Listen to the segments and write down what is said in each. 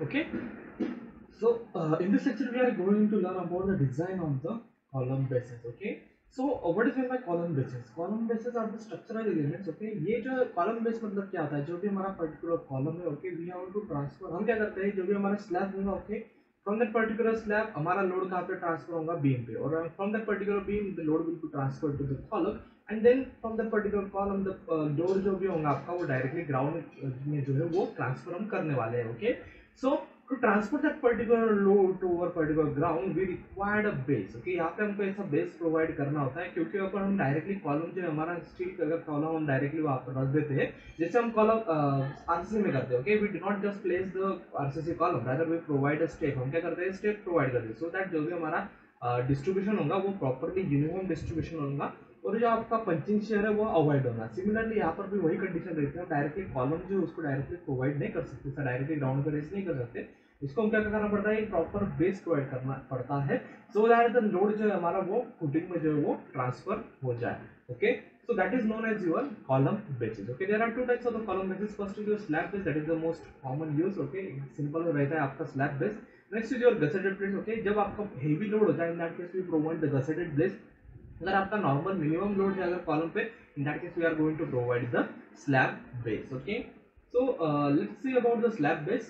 Okay, so in this lecture we are going to learn about the design of the column bases. Okay, so what is meant by column bases? Column bases are the structural elements. Okay, ये जो column base मतलब क्या होता है, जो भी हमारा particular column है, okay, we have to transfer, हम क्या करते हैं, जो भी हमारा slab होगा, okay, from that particular slab हमारा लोड कहाँ पे ट्रांसफर होगा, बीम पे, और from that particular beam the load will be transferred to the column, and then from that particular column the load जो भी होगा आपका वो डायरेक्टली ग्राउंड में जो है वो ट्रांसफर हम करने वाले हैं. Okay, so to transfer that particular load to our particular ground we required a base. Okay, यहाँ पे हमको ऐसा बेस प्रोवाइड करना होता है, क्योंकि अगर हम डायरेक्टली कॉलम जो हमारा स्टील का अगर कॉलम हम डायरेक्टली वहाँ पर रख देते हैं, जैसे हम कॉलम आरसीसी में करते हैं. Okay, we do not just place the RCC column, rather we provide a step. हम क्या करते हैं, स्टेप प्रोवाइड करते हैं, सो दैट जो भी हमारा डिस्ट्रीब्यूशन होगा वो प्रॉपरली यूनिफॉर्म डिस्ट्रीब्यूशन होगा और जो आपका पंचिंग शेयर है वो अवॉइड होगा. सिमिलरली यहाँ पर भी वही कंडीशन रहती है, डायरेक्टली कॉलम जो उसको डायरेक्टली प्रोवाइड नहीं कर सकते, डायरेक्टली ग्राउंड पे रेस नहीं कर सकते. इसको हम क्या करना पड़ता है, प्रॉपर बेस प्रोवाइड करना पड़ता है, सो दैट द लोड जो है हमारा वो फुटिंग में जो है वो ट्रांसफर हो जाए. Okay, so that is known as your column bases. Okay, there are two types of the column bases. First is your slab base, that is the most common use. Okay, simple रहता है आपका slab base. Next is your gusseted base. Okay, जब आपका heavy load हो जाए, in that case we provide the gusseted base. अगर आपका normal minimum load है अगर कॉलम पे, in that case we are going to provide the slab base. Okay, so let's see about the slab base.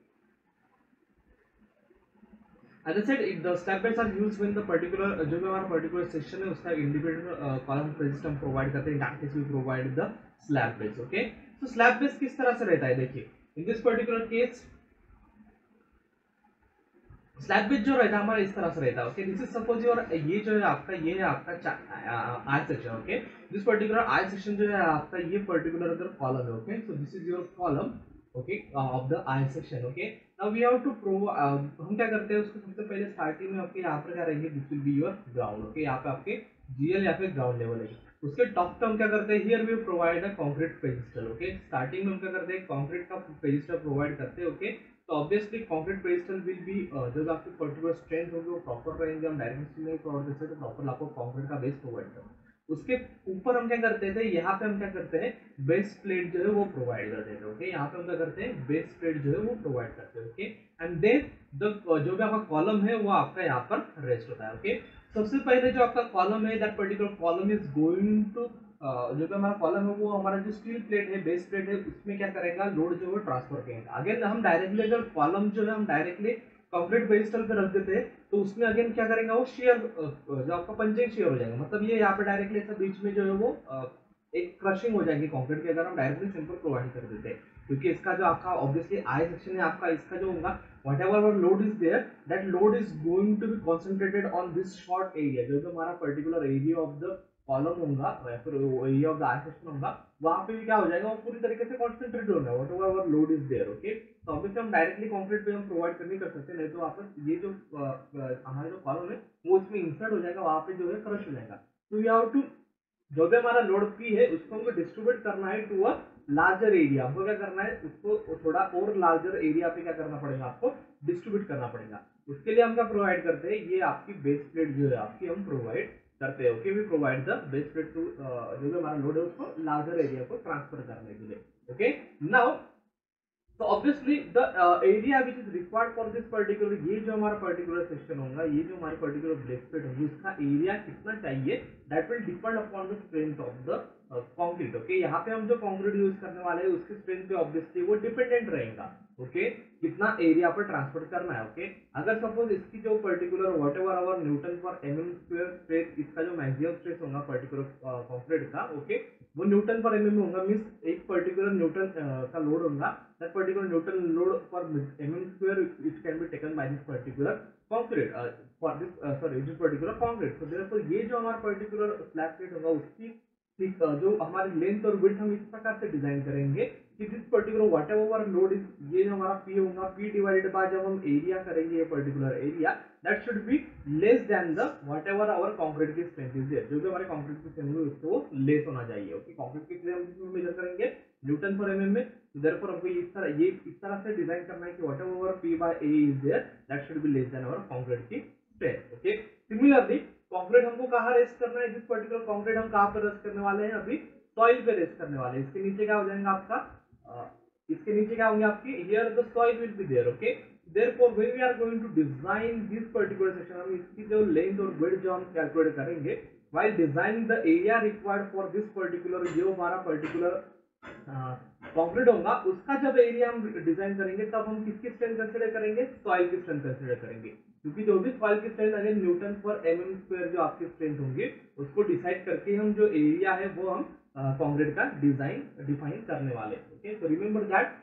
As I said, the slab base are used when the particular जो भी हमारा particular section है उसका individual column basis हम provide करते हैं. In that case we provide the slab base. Okay, so slab base किस तरह से रहता है, देखिए in this particular case slab base जो रहता है हमारा इस तरह से रहता है. Okay, this is suppose your, ये जो है आपका, ये है आपका I section. Okay, this particular I section जो है आपका, ये पर्टिकुलर अगर कॉलम है. Okay, so this is your column, okay, of the I section. Okay, now we have to prove, हम क्या करते हैं उसको सबसे पहले स्टार्टिंग में आपके यहाँ पर क्या रहेंगे, this will be your ground. Okay, यहाँ पे आपके जीएल या फिर ग्राउंड लेवल है. उसके टॉप पे हम क्या करते हैं, here we provide a concrete pedestal. Okay, starting में हम क्या करते हैं, कंक्रीट का पेजिस्टल प्रोवाइड करते हैं. ओके, तो obviously concrete pedestal will be जो आपकी पर्टिकुलर स्ट्रेंथ होगी वो प्रॉपर रहेंगे. हम डायरेक्ट नहीं प्रोवाइड करते तो प्रॉपर आपको कंक्रीट का बेस प्रोवाइड करते हैं. उसके ऊपर हम क्या करते थे, यहाँ पे हम क्या करते हैं, बेस प्लेट जो है वो प्रोवाइड करते थे. ओके, यहाँ पे हम क्या करते हैं, बेस प्लेट जो है वो प्रोवाइड करते हैं. ओके, एंड देन जो भी आपका कॉलम है वो आपका यहाँ पर रेस्ट होता है. ओके, सबसे पहले जो आपका कॉलम है, that particular column is going to, जो भी हमारा कॉलम है वो हमारा जो स्टील प्लेट है, बेस प्लेट है, उसमें क्या करेगा, लोड जो है ट्रांसफर करेंगे. अगेन हम डायरेक्टली अगर कॉलम जो है हम डायरेक्टली कंक्रीट पेजिस्टल पे रख देते हैं तो उसमें अगेन क्या करेगा, वो शेयर जो आपका पंचिंग शेयर हो जाएगा. मतलब ये यहाँ पे डायरेक्टली ऐसा बीच में जो है वो एक क्रशिंग हो जाएगी कंक्रीट की, अगर हम डायरेक्टली सिंपल प्रोवाइड कर देते हैं, क्योंकि इसका जो आपका ऑब्वियसली आई सेक्शन है आपका, इसका जो होगा whatever load is there, that load is going to be concentrated on this short area. जो हमारा particular area of the column होगा या फिर area of the I section होगा, वहां पे भी क्या हो जाएगा, वो पूरी तरीके से कॉन्सेंट्रेट होगा whatever load is there. Okay, तो ऑब्वियसली हम डायरेक्टली कंक्रीट पे हम प्रोवाइड नहीं कर सकते, नहीं तो वापस ये जो हमारा जो कॉलम है वो उसमें इंसर्ट हो जाएगा, वहां पे जो है क्रश हो जाएगा. तो वी हैव टू, जो भी हमारा लोड पी है उसको हमको डिस्ट्रीब्यूट करना है टू अ लार्जर एरिया. हमको क्या करना है, उसको थोड़ा और लार्जर एरिया पे क्या करना पड़ेगा, आपको डिस्ट्रीब्यूट करना पड़ेगा. उसके लिए हम क्या प्रोवाइड करते हैं, ये आपकी बेस प्लेट जो है आपकी हम प्रोवाइड करते हैं. Okay, we provide the base plate to, जो भी हमारा लोड है उसको लार्जर एरिया को ट्रांसफर करने के लिए. ओके, नाउ तो obviously the area which is required for this particular, ये जो हमारा पर्टिकुलर सेक्शन होगा, ये जो हमारी पर्टिकुलर बेस प्लेट होगी, उसका एरिया कितना चाहिए, that will depend upon the strength of the concrete. Okay, यहाँ पे हम जो कंक्रीट यूज करने वाले हैं उसकी स्ट्रेंथ पे ऑब्वियसली वो डिपेंडेंट रहेगा. ओके, कितना एरिया पर ट्रांसफर करना है. ओके, अगर सपोज इसकी जो particular whatever our newton per mm square stress, इसका जो मैक्सिमम स्ट्रेस होगा पर्टिकुलर कंक्रीट का, ओके, वो न्यूटन पर एमएम होगा, मींस एक पर्टिकुलर न्यूटन का लोड होगा, that particular newton load per mm square it can be taken by this particular concrete for this particular concrete. So therefore ये जो हमारा particular slab plate होगा उसकी ठीक जो हमारी लेंथ और विड्थ हम इस प्रकार से डिजाइन करेंगे कि this particular whatever load is, ये जो हमारा पी होगा, पी डिवाइडेड बाय जब हम एरिया करेंगे, ये particular area that should be less than the whatever our concrete की स्ट्रेंथ इज देयर. जो भी हमारे कंक्रीट की स्ट्रेंथ है उसको लेस होना चाहिए. ओके, कंक्रीट की स्ट्रेंथ हम मेजर करेंगे न्यूटन पर एमएम में, देयरफॉर हमको ये इस तरह से डिजाइन करना है कि whatever P by A is there that should be less than our concrete की स्ट्रेंथ. ओके, सिमिलरली कंक्रीट हमको कहाँ रेस्ट करना है, दिस पर्टिकुलर कंक्रीट हम कहाँ पर रेस्ट करने वाले हैं, अभी सॉइल पे रेस्ट करने वाले हैं. इसके नीचे क्या हो जाएगा आपका इसके नीचे क्या होंगे आपकी, here the soil will be there, okay. Therefore when we are going to design this particular section, हम इसकी जो लेंथ और विड्थ जो हम कैलकुलेट करेंगे while designing the area required for this particular, जो हमारा पर्टिकुलर कंक्रीट होगा उसका जब एरिया हम डिजाइन करेंगे तब हम किसकी स्ट्रेंथ कंसीडर करेंगे, सॉइल की स्ट्रेंथ कंसीडर करेंगे, क्योंकि जो भी सॉइल की स्ट्रेंथ अगर न्यूटन पर एमएम स्क्वायर जो आपकी स्ट्रेंथ होंगी उसको डिसाइड करके हम जो एरिया है वो हम कंक्रीट का डिफाइन करने वाले। ओके, तो रिमेंबर दैट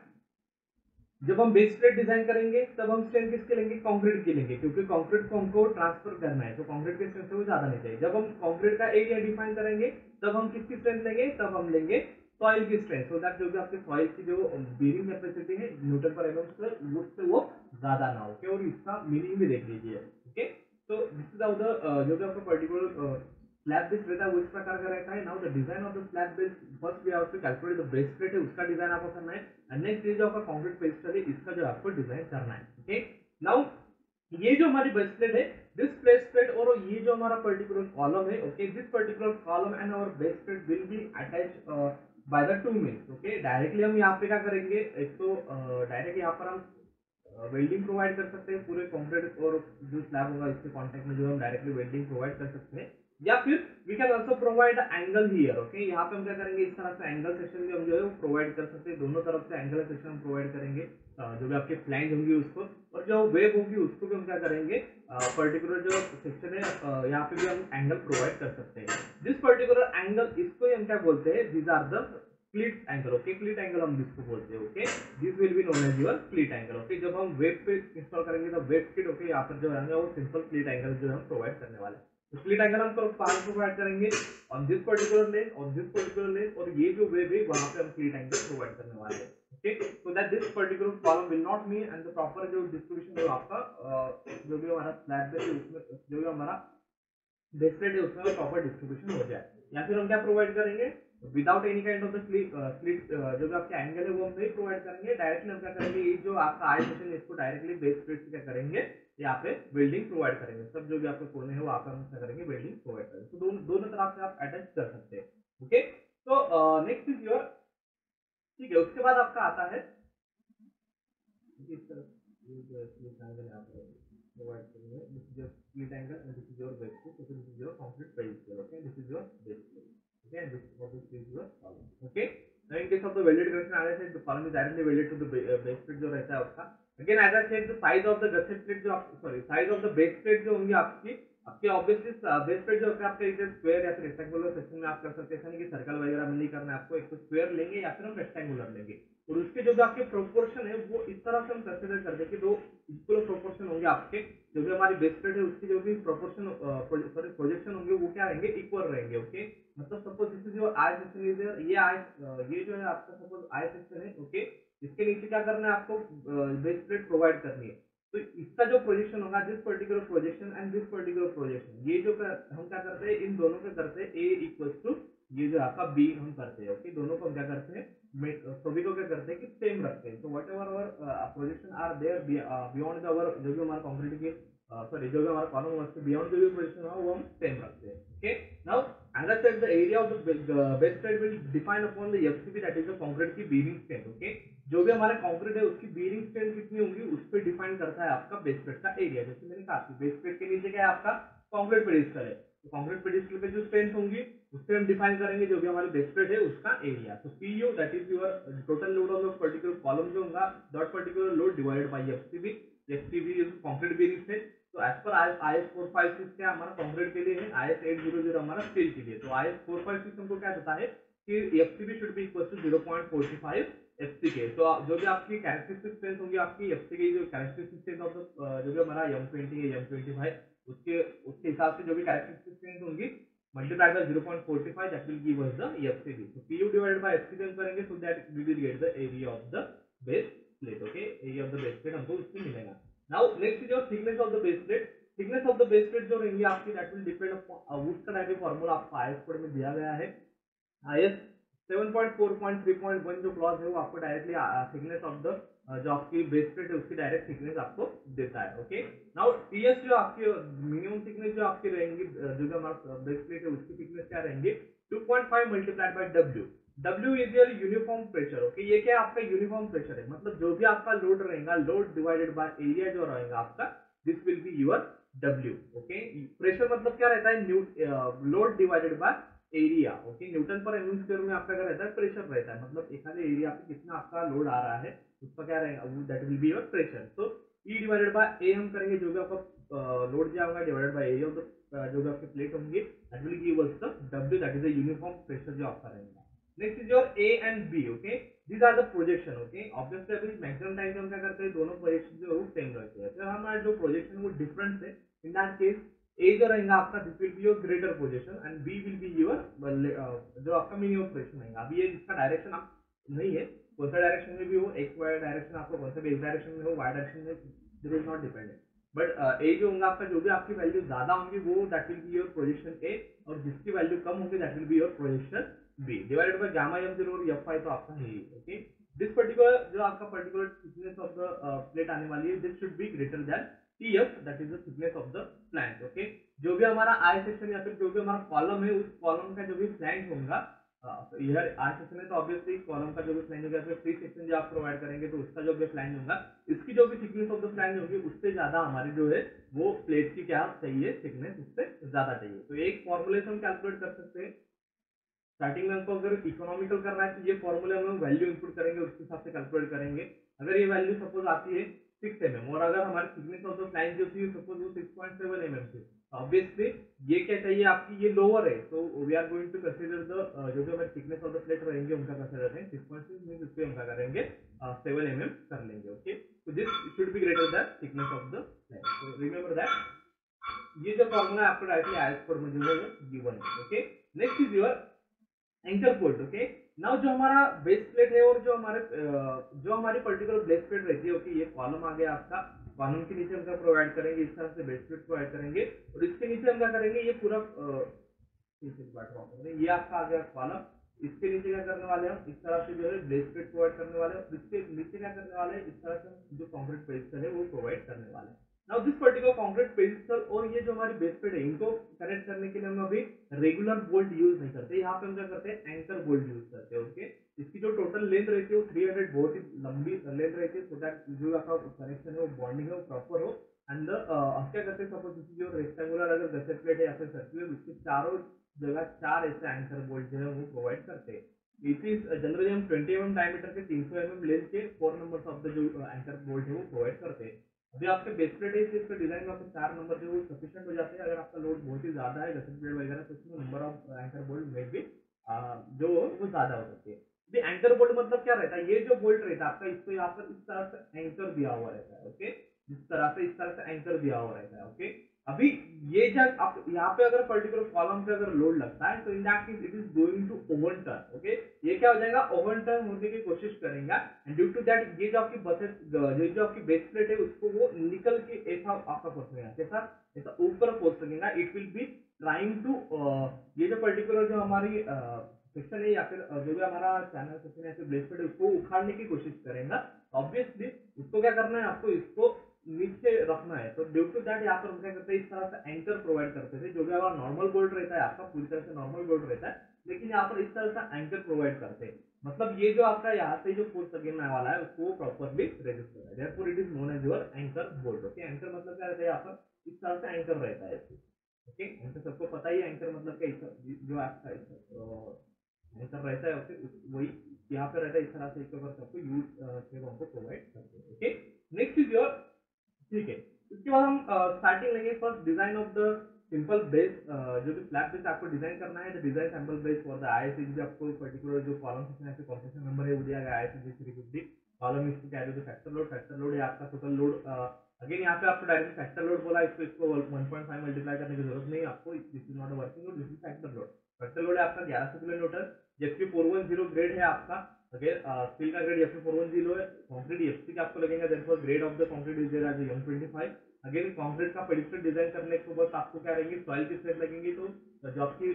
जब हम बेस प्लेट डिजाइन करेंगे तब हम स्ट्रेंथ किसके लेंगे, कंक्रीट की लेंगे, क्योंकि कंक्रीट को हमको ट्रांसफर करना है तो कंक्रीट की स्ट्रेंथ वो ज्यादा नहीं चाहिए। जब हम कंक्रीट का एरिया डिफाइन करेंगे तब हम किसकी स्ट्रेंथ लेंगे, तब हम लेंगे सॉइल की स्ट्रेंथ, सो दैट जो भी आपके सॉइल की जो बेरिंग कैपेसिटी है न्यूटन पर एमएम स्क्वायर उससे वो ज्यादा ना हो। ओके, और इसका मीनिंग भी देख लीजिए। ओके, तो दिस इज हाउ द जो भी आपका पर्टिकुलर स्लैब बेस रहता है वो इस प्रकार का रहता है। Now the design of the slab base, first we have to calculate the base plate है उसका डिजाइन आपको करना है, एंड नेक्स्ट ये जो आपका कंक्रीट पेस्टल है इसका जो आपको डिजाइन करना है। ओके, नाउ ये जो हमारी बेस प्लेट है, दिस बेस प्लेट और ये जो हमारा पर्टिकुलर कॉलम है, okay, this particular column and our base plate will be attached by the two means. Okay, directly हम यहाँ पे क्या करेंगे, एक तो डायरेक्ट यहाँ पर हम वेल्डिंग प्रोवाइड कर सकते हैं पूरे कंक्रीट और जो स्लैब होगा इसके कांटेक्ट में जो हम डायरेक्टली वेल्डिंग प्रोवाइड कर सकते हैं, या फिर we can also provide angle here. Okay, यहाँ पे हम क्या करेंगे, इस तरह से एंगल सेक्शन भी हम जो है वो प्रोवाइड कर सकते हैं, दोनों तरफ से एंगल सेक्शन हम प्रोवाइड करेंगे, जो भी आपके फ्लैंज होंगी उसको, और जो वेब होगी उसको भी हम क्या करेंगे, पर्टिकुलर जो सेक्शन है यहाँ पे भी हम एंगल प्रोवाइड कर सकते हैं। दिस पर्टिकुलर एंगल इसको ही हम क्या बोलते हैं, these are the split angle. Okay, split angle हम जिसको बोलते हैं, okay, this will be known as your split angle. Okay, जब हम वेब पे इंस्टॉल करेंगे तो वेब किट, ओके, यहाँ पर जो रहेंगे वो सिंपल स्प्लिट एंगल जो हम प्रोवाइड करने वाले हैं। स्प्लिट एंगल हम प्रोवाइड करेंगे on this particular length, on this particular length, और ये जो वेब है वहां पे हम स्प्लिट एंगल प्रोवाइड करने वाले हैं। Okay, so that this particular column will not mean, and the proper जो डिस्ट्रीब्यूशन है आपका जो भी हमारा स्लैब है उसमें जो भी हमारा बेस प्लेट है उसमें प्रॉपर डिस्ट्रीब्यूशन हो जाए। या फिर हम क्या प्रोवाइड करेंगे, without any kind of the split जो भी आपके एंगल है वो हम नहीं प्रोवाइड करेंगे, डायरेक्टली हम क्या करेंगे, ये जो आपका आई सेक्शन इसको डायरेक्टली बेस प्लेट से क्या करेंगे, यहाँ पे वेल्डिंग प्रोवाइड करेंगे, सब जो भी आपके कोने हैं वो आप हम क्या करेंगे, वेल्डिंग प्रोवाइड करेंगे, तो दोनों तरफ से आप अटैच कर सकते हैं। ओके, तो नेक्स्ट इज योर, ठीक है, उसके बाद आपका आता है इस तरफ ये जो स्प्लिट एंगल यहाँ पे प्रोवाइड करेंगे, this is your split angle and this is your base plate, so this is your complete base plate, okay, this is your base plate, okay, and this is your column, okay. Now in case of the welded connection, as I said, the column is directly welded to the base plate जो रहता है उसका। Again as I said, the size of the gusset plate जो आप size of the base plate जो होंगी आपके obviously base plate जो होता है आपका एक स्क्वायर या फिर रेक्टेंगुलर सेक्शन में आप कर सकते हैं, ऐसा नहीं कि सर्कल वगैरह में नहीं करना है आपको, एक तो स्क्वायर लेंगे या फिर हम रेक्टेंगुलर लेंगे, और उसके जो भी आपके प्रोपोर्शन है वो इस तरह से हम कंसीडर करते हैं कि दो इक्वल प्रोपोर्शन होंगे आपके, जो भी हमारी बेस प्लेट है उसकी जो भी प्रोपोर्शन प्रोजेक्शन होंगे वो क्या रहेंगे, इक्वल रहेंगे। ओके, मतलब सपोज इस जो आई सेक्शन इज ये जो है आपका सपोज आई सेक्शन है, ओके, इसके नीचे क्या करना है आपको, बेस प्लेट प्रोवाइड करनी है, तो इसका जो प्रोजेक्शन होगा, this particular projection and this particular projection, ये जो हम क्या करते हैं, इन दोनों पे करते हैं ए इक्वल्स टू ये जो आपका बी हम करते हैं। ओके, दोनों को हम क्या करते हैं, सभी को क्या करते हैं कि सेम रखते हैं, तो whatever our projection are there beyond our जो भी हमारा कंक्रीट की जो भी हमारा कॉलम है उसके बियॉन्ड जो भी पोजीशन है वो हम सेम रखते हैं। Okay, now as I said, the area of the base plate will define upon the FCB, that is the concrete की bearing strength। ओके, जो भी हमारा कंक्रीट है उसकी bearing strength कितनी होगी उस पर डिफाइन करता है आपका बेस प्लेट का एरिया। जैसे मैंने कहा कि बेस प्लेट के नीचे क्या है आपका कंक्रीट पेडिस्टल है, तो कंक्रीट पेडिस्टल पे जो स्ट्रेंथ होंगी उससे हम डिफाइन करेंगे जो भी हमारी बेस प्लेट है उसका एरिया। तो PU that is your total load of the particular column जो होगा, dot particular load divided by FCB। FCB is concrete bearing strength. तो एज पर IS 456 क्या हमारा कंक्रीट के लिए है, IS 800 हमारा स्टील के लिए। तो IS 456 हमको क्या देता है कि FCB should be equal to 0.45 FCK। तो जो भी आपकी कैरेक्टरिस्टिक स्ट्रेंथ होगी आपकी FCK जो कैरेक्टरिस्टिक स्ट्रेंथ ऑफ द जो भी हमारा M20 है M25 उसके हिसाब से जो भी कैरेक्टरिस्टिक स्ट्रेंथ होंगी multiply by 0.45 that will give us the FCB। तो PU डिवाइडेड बाय FCB हम करेंगे so that we will get the area of the base plate. Okay, area of the base plate हमको उससे मिलेगा। Now next is your thickness of the base plate। thickness of the base plate जो रहेंगी आपकी that will depend upon उसका type formula आपको IS code में दिया गया है। IS 7.4.3.1 जो क्लॉज है वो आपको डायरेक्टली थिकनेस ऑफ द जो आपकी बेस प्लेट है उसकी डायरेक्ट थिकनेस आपको देता है। ओके, नाउ TS जो आपकी मिनिमम थिकनेस जो आपकी रहेंगी जो भी हमारा बेस प्लेट है उसकी थिकनेस क्या रहेंगे 2.5 multiplied by W। W is your uniform pressure. Okay, ये क्या है आपका यूनिफॉर्म प्रेशर है, मतलब जो भी आपका लोड रहेगा, लोड डिवाइडेड बाय एरिया जो रहेगा आपका, this will be your W। Okay, pressure मतलब क्या रहता है, load divided by area. Okay, newton per mm square में आपका क्या रहता है, प्रेशर रहता है, मतलब एक एरिया पे कितना आपका लोड आ रहा है उसका क्या रहेगा, that will be your pressure. तो E डिवाइडेड बाय ए हम करेंगे, जो भी आपका लोड दिया होगा divided by area of the जो भी आपके प्लेट होंगे, that will give us the W, that is the uniform pressure जो आपका रहेगा। Next is your A and B। Okay, these are the projection. Okay, obviously अभी मैक्सिमम टाइम हम क्या करते हैं, दोनों प्रोजेक्शन जो है सेम रहते हैं। तो हमारा जो प्रोजेक्शन है वो डिफरेंट है, इन दैट केस A जो रहेगा आपका, this will be your greater projection and B will be your जो आपका मिनिमम प्रोजेक्शन रहेगा। अभी ये इसका डायरेक्शन आप नहीं है, कौन सा डायरेक्शन में भी हो, एक्स वाई डायरेक्शन आपको कौन सा भी एक्स डायरेक्शन में हो, वाई डायरेक्शन में, this is not dependent. But A जो होगा आपका, जो भी आपकी वैल्यू ज्यादा होंगी वो that will be your projection A, और जिसकी वैल्यू कम होगी that will be your projection B divided by gamma M zero और एफ आई तो आपका है। ओके, दिस पर्टिकुलर जो आपका particular thickness of the plate आने वाली है, this should be greater than T F, that is the thickness of the flange. Okay, जो भी हमारा आई सेक्शन या फिर जो भी हमारा कॉलम है, उस कॉलम का जो भी फ्लैंज होगा, यह आई सेक्शन है तो ऑब्वियसली कॉलम का जो भी फ्लैंज होगा, फिर फ्री सेक्शन जो आप प्रोवाइड करेंगे तो उसका जो भी फ्लैंज होगा, इसकी जो भी थिकनेस ऑफ द फ्लैंज होगी उससे ज्यादा हमारी जो है वो प्लेट की क्या चाहिए, थिकनेस उससे ज्यादा चाहिए। तो एक फॉर्मूले से हम कैलकुलेट कर सकते हैं। स्टार्टिंग में हमको अगर इकोनॉमिकल करना है तो ये फॉर्मूले में हम वैल्यू इनपुट करेंगे, उसके हिसाब से कैलकुलेट करेंगे। अगर ये वैल्यू सपोज आती है 6 mm और अगर हमारी थिकनेस ऑफ द फ्लैंज जो थी सपोज वो 6.7 mm थी, ऑब्वियसली ये क्या चाहिए आपकी, ये लोअर है, तो we are going to consider the जो हमारी थिकनेस ऑफ द प्लेट रहेंगे उनका कंसीडर करते हैं 6.6 मींस इसको हम क्या करेंगे 7 mm कर लेंगे। ओके, तो this should be greater than thickness of the flange. So remember that ये जो फॉर्मूला है आपको डायरेक्टली आईएस कोड में जो है गिवन है। Okay, next is your anchor bolt. Okay, now जो हमारा बेस प्लेट है और जो हमारी पर्टिकुलर बेस प्लेट रहती है, ओके, ये कॉलम आ गया आपका, कॉलम के नीचे हम क्या प्रोवाइड करेंगे, इस तरह से बेस प्लेट प्रोवाइड करेंगे, और इसके नीचे हम क्या करेंगे, ये पूरा ये आपका आ गया कॉलम, इसके नीचे क्या करने वाले हम, इस तरह से जो है बेस प्लेट प्रोवाइड करने वाले हैं, इसके नीचे क्या करने वाले हैं, इस तरह से हम जो कंक्रीट पेडिस्टल है वो प्रोवाइड करने वाले हैं। Now this particular concrete pedestal और ये जो हमारी बेस प्लेट है, इनको कनेक्ट करने के लिए हम अभी रेगुलर बोल्ट यूज नहीं करते, यहाँ पे हम क्या करते हैं, एंकर बोल्ट यूज करते हैं। ओके, इसकी जो टोटल लेंथ रहती है वो 300, बहुत ही लंबी लेंथ रहती है, सो दैट जो आपका कनेक्शन है वो बॉन्डिंग है वो प्रॉपर हो। एंड हम क्या करते हैं, सपोज जो रेक्टेंगुलर अगर गसेट प्लेट है या फिर सर्कुलर, उसके चारों जगह 4 ऐसे एंकर बोल्ट जो है वो प्रोवाइड करते हैं। इट इज जनरली हम 20 mm डायमीटर के 300 mm लेंथ के 4 नंबर्स ऑफ द जो एंकर बोल्ट है वो प्रोवाइड करते हैं। अभी आपके बेस प्लेट है इसका डिजाइन में आपको 4 नंबर जो वो सफिशिएंट हो जाते हैं। अगर आपका लोड बहुत ही ज्यादा है गसेट प्लेट वगैरह, तो उसमें नंबर ऑफ एंकर बोल्ट में भी जो वो ज्यादा हो सकती है। एंकर बोल्ट मतलब क्या रहता है, ये जो बोल्ट रहता है आपका, इसको यहाँ पर इस तरह से एंकर दिया हुआ रहता है। ओके, इस तरह से एंकर दिया हुआ रहता है। ओके, अभी ये जब आप यहाँ पे अगर पर्टिकुलर कॉलम पे अगर लोड लगता है तो in that case it is going to overturn. Okay, ये क्या हो जाएगा, ओवन टर्न होने की कोशिश करेगा, एंड ड्यू टू दैट ये जो आपकी बसेट जो आपकी बेस प्लेट है उसको वो निकल के ऐसा आपका पहुंचेगा, कैसा, ऐसा ऊपर पहुंच सकेगा। It will be trying to ये जो पर्टिकुलर जो हमारी सेक्शन है या फिर जो भी हमारा चैनल सेक्शन है या फिर बेस प्लेट है उसको उखाड़ने की कोशिश करेगा। ऑब्वियसली उसको क्या करना है, आपको इसको नीचे रखना है। तो ड्यू टू दैट यहाँ पर हम क्या करते हैं, इस तरह से एंकर प्रोवाइड करते थे, जो भी हमारा नॉर्मल बोल्ट रहता है आपका पूरी तरह से नॉर्मल बोल्ट रहता है, लेकिन यहाँ पर इस तरह से एंकर प्रोवाइड करते हैं, मतलब ये जो आपका यहाँ से जो फोर्स लगने वाला है उसको प्रॉपर्ली रेजिस्ट कर रहा है। Therefore it is known as your anchor bolt. Okay, anchor मतलब क्या रहता है, यहाँ पर इस तरह से एंकर रहता है। ओके, एंकर सबको पता ही है, एंकर मतलब क्या, जो आपका एंकर रहता है, ओके, वही यहाँ पे रहता है, इस तरह से एक बार सबको यूज शेप हमको प्रोवाइड करते हैं। ओके, नेक्स्ट इज योर, ठीक है, इसके बाद हम स्टार्टिंग लेंगे first design of the simple base, जो भी फ्लैप बेस आपको डिजाइन करना है, the design sample base for the ISC, जो आपको पर्टिकुलर जो कॉलम सेक्शन है कॉम्प्रेशन नंबर है वो दिया गया आईएससी 350 कॉलम इसको कैरी द फैक्टर लोड है आपका टोटल लोड। अगेन यहाँ पे आपको डायरेक्ट फैक्टर लोड बोला, इसको 1.5 मल्टीप्लाई करने की जरूरत नहीं आपको, this is not working load, this is factor load. Factor load है आपका 1100 किलो न्यूटन, एफपी 410 ग्रेड है आपका। अगेन स्टील का ग्रेड एफपी 410 है, कंक्रीट एफसी का आपको लगेगा, therefore grade of the concrete is there as 125। Again concrete का पेडिस्टल डिजाइन करने के बाद आपको क्या रहेंगे, सॉइल की स्ट्रेंथ लगेंगी, तो जो आपकी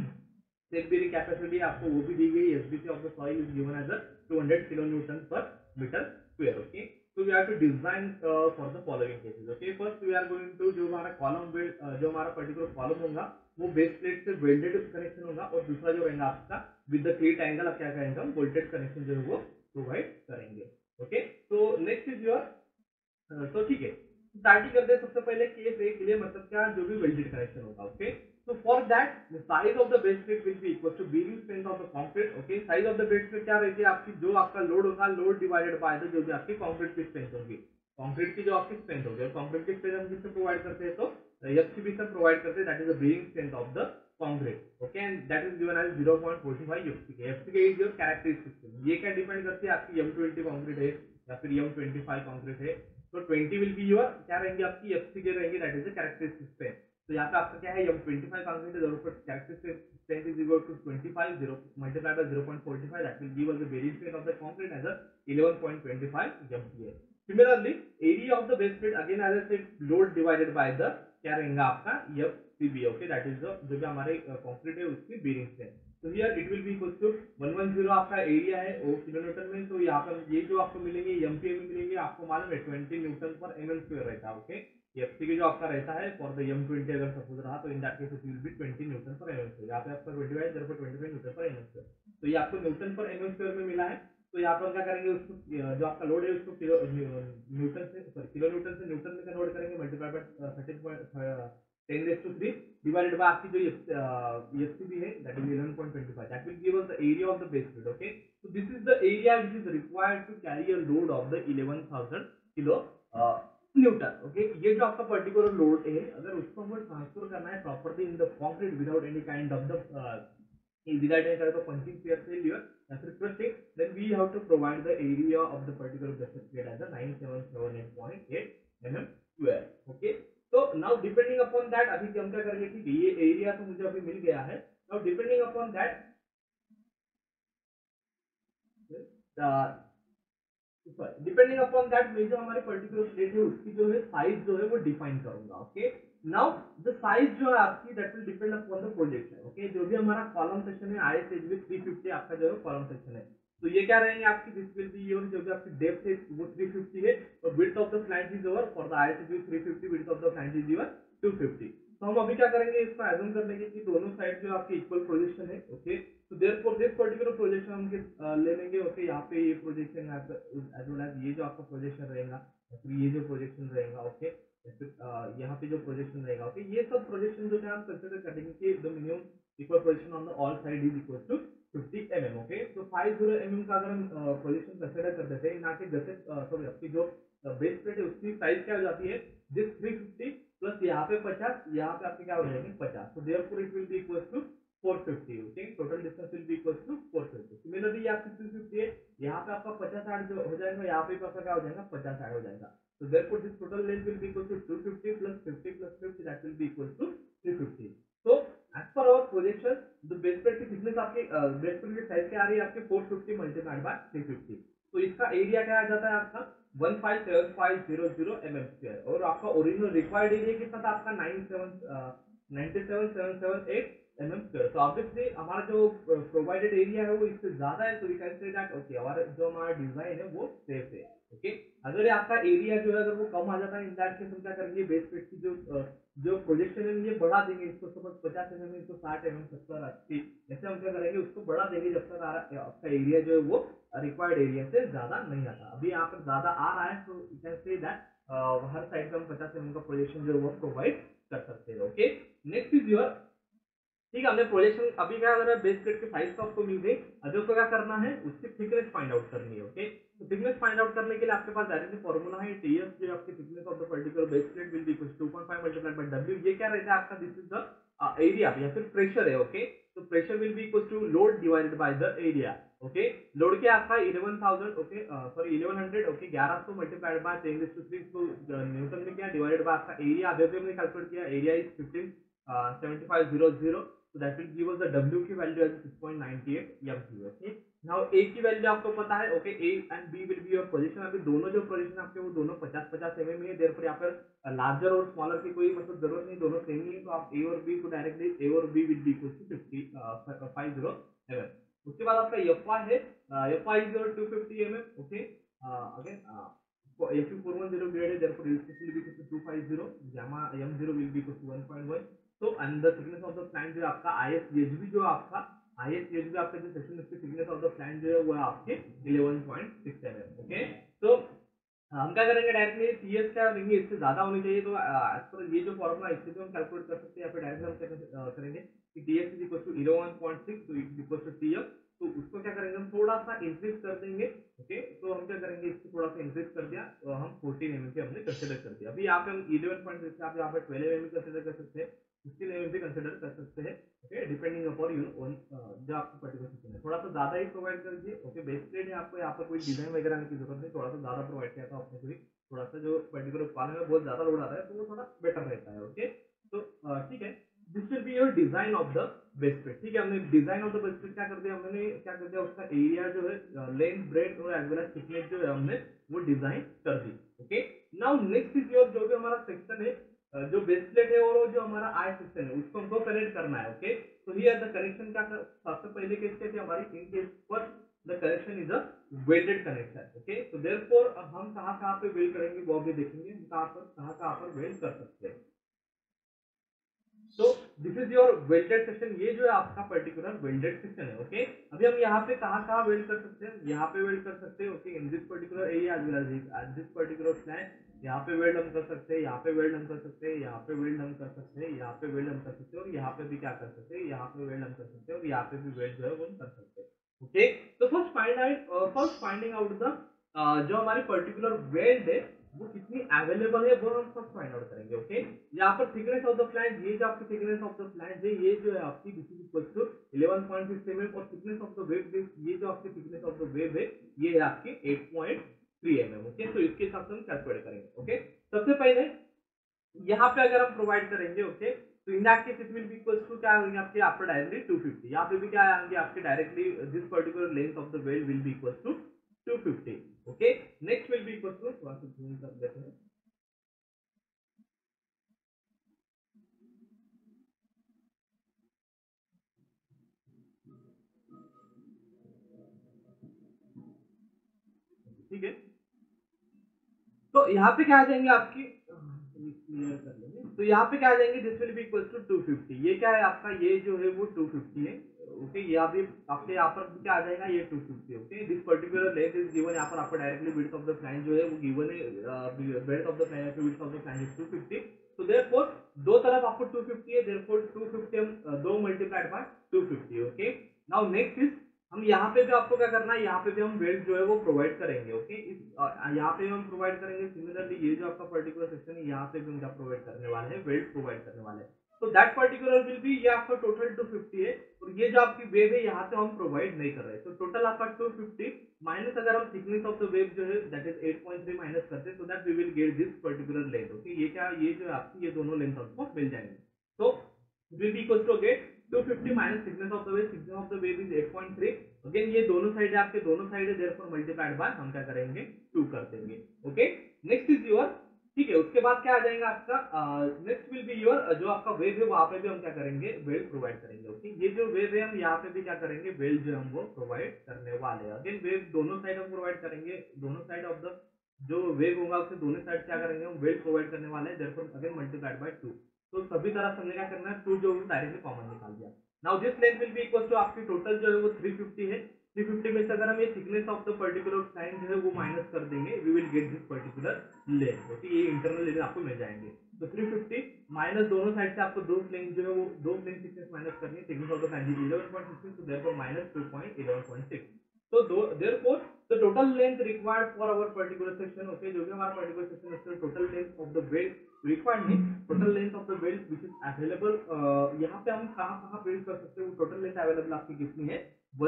सेफ बेरिंग कैपेसिटी आपको वो भी दी गई, SBC of the soil is given as 200 kilo newton per metre square. Okay, So we have to design for the following cases. Okay, first we are going to जो हमारा column जो हमारा particular column होगा वो base plate से welded connection होगा, और दूसरा जो रहेगा आपका विद द क्लीट एंगल आप क्या करेंगे, हम बोल्टेड कनेक्शन जो है वो प्रोवाइड करेंगे. ओके, तो नेक्स्ट इज योर, तो ठीक है, स्टार्टिंग करते हैं. सबसे पहले केस ए के लिए मतलब क्या, जो भी वेल्डेड कनेक्शन होगा. Okay, so for that the size of the base plate will be equal to bearing strength of the concrete. Okay, size of the base plate क्या रहती है आपकी, जो आपका लोड होगा, लोड डिवाइडेड बाय द जो भी आपकी कंक्रीट की स्ट्रेंथ होगी, कंक्रीट की जो आपकी स्ट्रेंथ होगी. और कंक्रीट की स्ट्रेंथ हम किससे प्रोवाइड करते हैं, तो एफसीबी से प्रोवाइड करते हैं, that is the bearing strength of the concrete. Okay, and that is given as 0.45 FCK. FCK is your characteristic. ये क्या डिपेंड करती है, आपकी M20 कंक्रीट है या फिर M25 कंक्रीट है, तो 20 विल बी योर क्या रहेंगे, आपकी FCK रहेंगे, that is the characteristic strength. तो यहाँ पे आपका क्या है, M25 कंक्रीट है, therefore characteristic strength is equal to 25, 0 multiplied by 0.45, that will give us the bearing strength of the concrete as a 11.25 MPa. Similarly, area of the base plate again as I said, load divided by the क्या रहेगा आपका FCB. Okay, that is the जो भी हमारे concrete है उसकी bearing strength. तो here it will be equal to 110 आपका एरिया है वो किलोमीटर में, तो यहाँ पर ये जो आपको मिलेंगे MPa में मिलेंगे, आपको मालूम है 20 न्यूटन पर mm स्क्वायर रहता है. ओके, एफसी जो आपका रहता है फॉर द M20 अगर सपोज रहा, तो in that case it will be 20 newton per mm square. यहाँ पे आपका 25 न्यूटन पर mm स्क्वायर, तो ये आपको न्यूटन पर mm स्क्वायर में मिला है. तो यहाँ पर क्या करेंगे, उसको जो आपका लोड है उसको न्यूटन से सॉरी किलो न्यूटन से न्यूटन में कन्वर्ट करेंगे, मल्टीप्लाई बाय 10⁻³ divided by आपकी जो FCB है, that is 11.25, that will give us the area of the base plate. Okay, so this is the area which is required to carry a load of the 11,000 kilo newton. Okay, ये जो आपका particular load है, अगर उसको हमें transfer करना है properly in the concrete without any kind of the punching shear failure या फिर twisting, then we have to provide the area of the particular base plate as 9778.8 mm square. Okay, तो now depending upon that अभी हम क्या करेंगे कि ये area तो मुझे अभी मिल गया है. Now depending upon that depending upon that मैं जो हमारी पर्टिकुलर प्लेट है उसकी जो है साइज जो है वो डिफाइन करूंगा. ओके, नाउ द साइज जो है आपकी that will depend upon the projection. Okay, जो भी हमारा कॉलम सेक्शन है ISHB 350 आपका जो है कॉलम सेक्शन है, तो ये क्या रहेंगे आपकी, दिस विल बी योर जो भी आपकी डेप्थ है वो 350 है, और width of the flange is over for the ISHB 350, width of the flange is your 250. तो हम अभी क्या करेंगे, इसको एज्यूम कर लेंगे कि दोनों साइड जो आपकी इक्वल प्रोजेक्शन है. ओके, तो देयरफॉर दिस पर्टिकुलर प्रोजेक्शन हम ले लेंगे. ओके, यहाँ पे ये प्रोजेक्शन एज वेल एज ये जो आपका प्रोजेक्शन रहेगा, फिर ये जो प्रोजेक्शन रहेगा. ओके, फिर यहाँ पे जो प्रोजेक्शन रहेगा. ओके, ये सब प्रोजेक्शन जो है हम कंसिडर करेंगे कि the minimum equal projection on the all side is equal to 50 mm. Okay, तो 50 mm का अगर हम प्रोजेक्शन कंसिडर कर देते हैं, ना कि जैसे सॉरी आपकी जो बेस प्लेट है उसकी साइज क्या हो जाती है, दिस 350 प्लस यहाँ पे 50, यहाँ पे आपके क्या हो जाएंगे 50, तो therefore it will be equal to 450. Okay, total distance will be equal to 450. Similarly आपकी 250 है, यहाँ पे आपका 50 ऐड जो हो जाएगा, यहाँ पे आपका क्या हो जाएगा 50 ऐड हो जाएगा. So therefore this total length will be equal to 250 plus 50 plus 50, that will be equal to 350. So as per our projection, the base plate की thickness आपके base plate की साइज क्या आ रही है आपके 450 multiplied by 350. तो इसका एरिया क्या आ जाता है आपका 15750 mm स्क्वायर, और आपका ओरिजिनल रिक्वायर्ड एरिया कितना था आपका 97778 mm स्क्वायर. तो ऑब्वियसली हमारा जो प्रोवाइडेड एरिया है वो इससे ज्यादा है, तो we can say that okay हमारा जो हमारा डिजाइन है वो सेफ है. ओके, अगर आपका एरिया जो है अगर वो कम आ जाता है, इन दैट केस हम क्या करेंगे, बेस प्लेट की जो प्रोजेक्शन है ये बढ़ा देंगे, इसको सपोज 50 mm, इसको 60 mm, 70, 80 ऐसे हम क्या करेंगे, उसको बढ़ा देंगे जब तक आपका एरिया जो है वो रिक्वायर्ड एरिया से ज्यादा नहीं आता. अभी यहाँ पर ज्यादा आ रहा है, तो यू कैन से दैट हर साइड का हम 50 mm का प्रोजेक्शन जो है वो प्रोवाइड कर सकते हैं. ओके, नेक्स्ट इज योर, ठीक है, हमने प्रोजेक्शन अभी क्या कर रहा है, बेस प्लेट के साइज तो आपको मिल गई, अभी आपको क्या करना है, उसकी थिकनेस फाइंड आउट करनी है. ओके, तो थिकनेस फाइंड आउट करने के लिए आपके पास डायरेक्टली फॉर्मूला है, TS जो आपकी thickness of the particular base plate will be equal to 2.5 multiplied by W. ये क्या रहता है आपका, दिस इज द एरिया या फिर प्रेशर है. ओके, तो pressure will be equal to load divided by the area. Okay, load क्या आपका 11,000, okay sorry 1100. Okay, 1100 multiplied by 10⁻³ तो न्यूटन में क्या डिवाइडेड बाय आपका एरिया, अभी हमने कैलकुलेट किया, area is 157500, so that will give us the W की value as 6.98 MPa. okay, now A की वैल्यू आपको पता है. Okay, A and B will be your position. अभी दोनों जो पोजीशन आपके वो दोनों 50-50 mm है, देयरफॉर यहाँ पर लार्जर और स्मॉलर की कोई मतलब जरूरत नहीं, दोनों सेम ही है, तो आप A और B को डायरेक्टली A और B will be equal to 50 mm. उसके बाद आपका FY है, FY is your 250 mm. Okay, again Fu410 graded, therefore resistance will be equal to 250, gamma m0 will be equal to 1.1. So and the thickness of the flange जो आपका ISHB जो आपका ISHB आपका जो सेक्शन इसकी thickness of the flange जो है वो आपके 11.6 mm. ओके, तो हम क्या करेंगे डायरेक्टली टीएस क्या लेंगे, इससे ज्यादा होनी चाहिए, तो एज पर ये जो फॉर्मूला इससे भी हम कैलकुलेट कर सकते हैं, या फिर डायरेक्टली हम क्या करेंगे कि टीएस इज इक्वल टू 11.6 तो it is equal to TF, तो उसको क्या करेंगे हम थोड़ा सा इंक्रीज कर देंगे. ओके, तो हम क्या करेंगे इसको थोड़ा सा इंक्रीज कर दिया, तो हम 14 mm हमने कंसीडर कर दिया. अभी यहाँ पे हम 11.6 आप यहाँ पे 12 mm कंसीडर कर सकते हैं, 16 mm भी कंसीडर कर सकते हैं. ओके, डिपेंडिंग अपॉन जो आपको पर्टिकुलर सिस्टम है, थोड़ा सा ज्यादा ही प्रोवाइड कर दिए. ओके, बेस प्लेट है, आपको यहाँ पर कोई डिजाइन वगैरह की जरूरत नहीं, थोड़ा सा ज्यादा प्रोवाइड किया था आपने, कोई थोड़ा सा जो पर्टिकुलर पाने में बहुत ज्यादा लोड आता है तो वो थोड़ा बेटर रहता है. ओके, तो ठीक है, this will be your design of the base plate. ठीक है, हमने design of the base plate क्या कर दिया, हमने क्या कर दिया, उसका एरिया जो है लेंथ ब्रेथ और एज वेल एज थिकनेस जो है हमने वो डिजाइन कर दी. Okay, now next is your जो भी हमारा सेक्शन है, जो बेस प्लेट है और जो हमारा आई सेक्शन है उसको हमको कनेक्ट करना है. ओके, तो हियर द कनेक्शन क्या सबसे पहले केस क्या थी हमारी, इन केस पर the connection is a welded connection. Okay, तो देयरफॉर हम कहाँ पे वेल्ड करेंगे वो भी देखेंगे, हम कहाँ पर वेल्ड कर सकते हैं. तो this is your welded section, ये जो है आपका पर्टिकुलर वेल्डेड सेक्शन है. ओके, अभी हम यहाँ पे कहाँ वेल्ड कर सकते हैं, यहाँ पे वेल्ड कर सकते हैं. Okay, in this particular area as well as this particular flange, यहाँ पे वेल्ड हम कर सकते हैं, यहाँ पे वेल्ड हम कर सकते हैं, यहाँ पे वेल्ड हम कर सकते हैं, यहाँ पे वेल्ड हम कर सकते हैं, और यहाँ पे भी क्या कर सकते हैं, यहाँ पे वेल्ड हम कर सकते हैं, और यहाँ पे भी वेल्ड जो है वो हम कर सकते हैं. ओके, तो फर्स्ट फाइंडिंग आउट द जो हमारी पर्टिकुलर वेल्ड है वो कितनी अवेलेबल है वो हम फर्स्ट फाइंड आउट करेंगे. ओके, यहाँ पर थिकनेस ऑफ द फ्लैंज, ये जो आपकी थिकनेस ऑफ द फ्लैंज है ये जो है आपकी this is equal to 11.6 mm, और थिकनेस ऑफ द वेव, ये जो आपकी थिकनेस ऑफ द वेव है ये है आपकी 8.3 mm. ओके, तो इसके हिसाब से हम कैलकुलेट करेंगे. ओके, सबसे पहले यहाँ पे अगर हम प्रोवाइड करेंगे, ओके, तो in that case it will be equal to क्या होंगे आपके, आपका डायरेक्टली 250. यहाँ पे भी क्या आएंगे आपके directly this particular length of the web will be equal to 250. Okay, next will be equal to, थोड़ा सा जूम कर देते हैं. ठीक है, तो यहाँ पे क्या आ जाएंगे आपकी, क्लियर कर लेंगे, तो यहाँ पे क्या आ जाएंगे, this will be equal to 250. ये क्या है आपका, ये जो है वो 250 है. ओके, ये अभी आपके यहाँ पर क्या आ जाएगा, ये 250. Okay, this particular length is given, यहाँ पर आपको directly width of the flange जो है वो गिवन है, breadth of the flange, width of the flange is 250. तो देयरफॉर दो तरफ आपको 250 है, देयरफॉर 250 हम 2 multiplied by 250. Okay, now next is हम यहाँ पे भी आपको क्या करना है, यहाँ पे भी हम वेल्ड जो है वो प्रोवाइड करेंगे. ओके, यहाँ पे हम प्रोवाइड करेंगे. सिमिलरली ये जो आपका पर्टिकुलर सेक्शन है यहाँ पे भी हम क्या प्रोवाइड करने वाले हैं, वेल्ड प्रोवाइड करने वाले हैं. तो दैट पर्टिकुलर विल बी, ये आपका टोटल 250 है, और ये जो आपकी वेव है यहाँ पे हम प्रोवाइड नहीं कर रहे. तो टोटल आपका 250 माइनस अगर हम थिकनेस ऑफ द वेव जो है दैट इज 8.3 माइनस करते हैं, so that we will get this particular length. Okay, ये क्या, ये जो आपकी ये दोनों लेंथ आपको मिल जाएंगे. तो will be equal to get 250 minus thickness of the web, thickness of the web is 8.3. Again ये दोनों साइड है आपके, दोनों साइड है, देयरफॉर मल्टीप्लाइड बाय हम क्या करेंगे 2 कर देंगे. ओके, नेक्स्ट इज योर, ठीक है, उसके बाद क्या आ जाएगा आपका, नेक्स्ट विल बी योर जो आपका वेव है वहां पे भी हम क्या करेंगे, वेव प्रोवाइड करेंगे. ओके, ये जो वेव है हम यहाँ पे भी क्या करेंगे, वेव जो हम वो प्रोवाइड करने वाले हैं. अगेन वेव दोनों साइड हम प्रोवाइड करेंगे, दोनों साइड ऑफ द जो वेव होगा उसके दोनों साइड क्या करेंगे हम वेव प्रोवाइड करने वाले हैं, देयरफॉर अगेन मल्टीप्लाइड बाय 2. तो सभी तरफ हमने क्या करना है, 2 जो डायरेक्टली कॉमन निकाल दिया. Now this length will be equal to आपकी टोटल जो है वो 350 है. 350 में से अगर हम ये thickness of the particular flange जो है वो माइनस कर देंगे, we will get this particular length. Okay, ये इंटरनल लेंथ आपको मिल जाएंगे. तो 350 माइनस दोनों साइड से आपको दो फ्लैंज जो है वो दो फ्लैंज थिकनेस माइनस करनी है. Thickness of the flange is 11.16, so therefore minus 2.11.6. So therefore the total length required for our particular section, okay, जो भी हमारा particular section है उसका total length of the weld required नहीं, total length of the weld which is available, यहाँ पे हम कहाँ build कर सकते हैं, वो total length available आपकी कितनी है,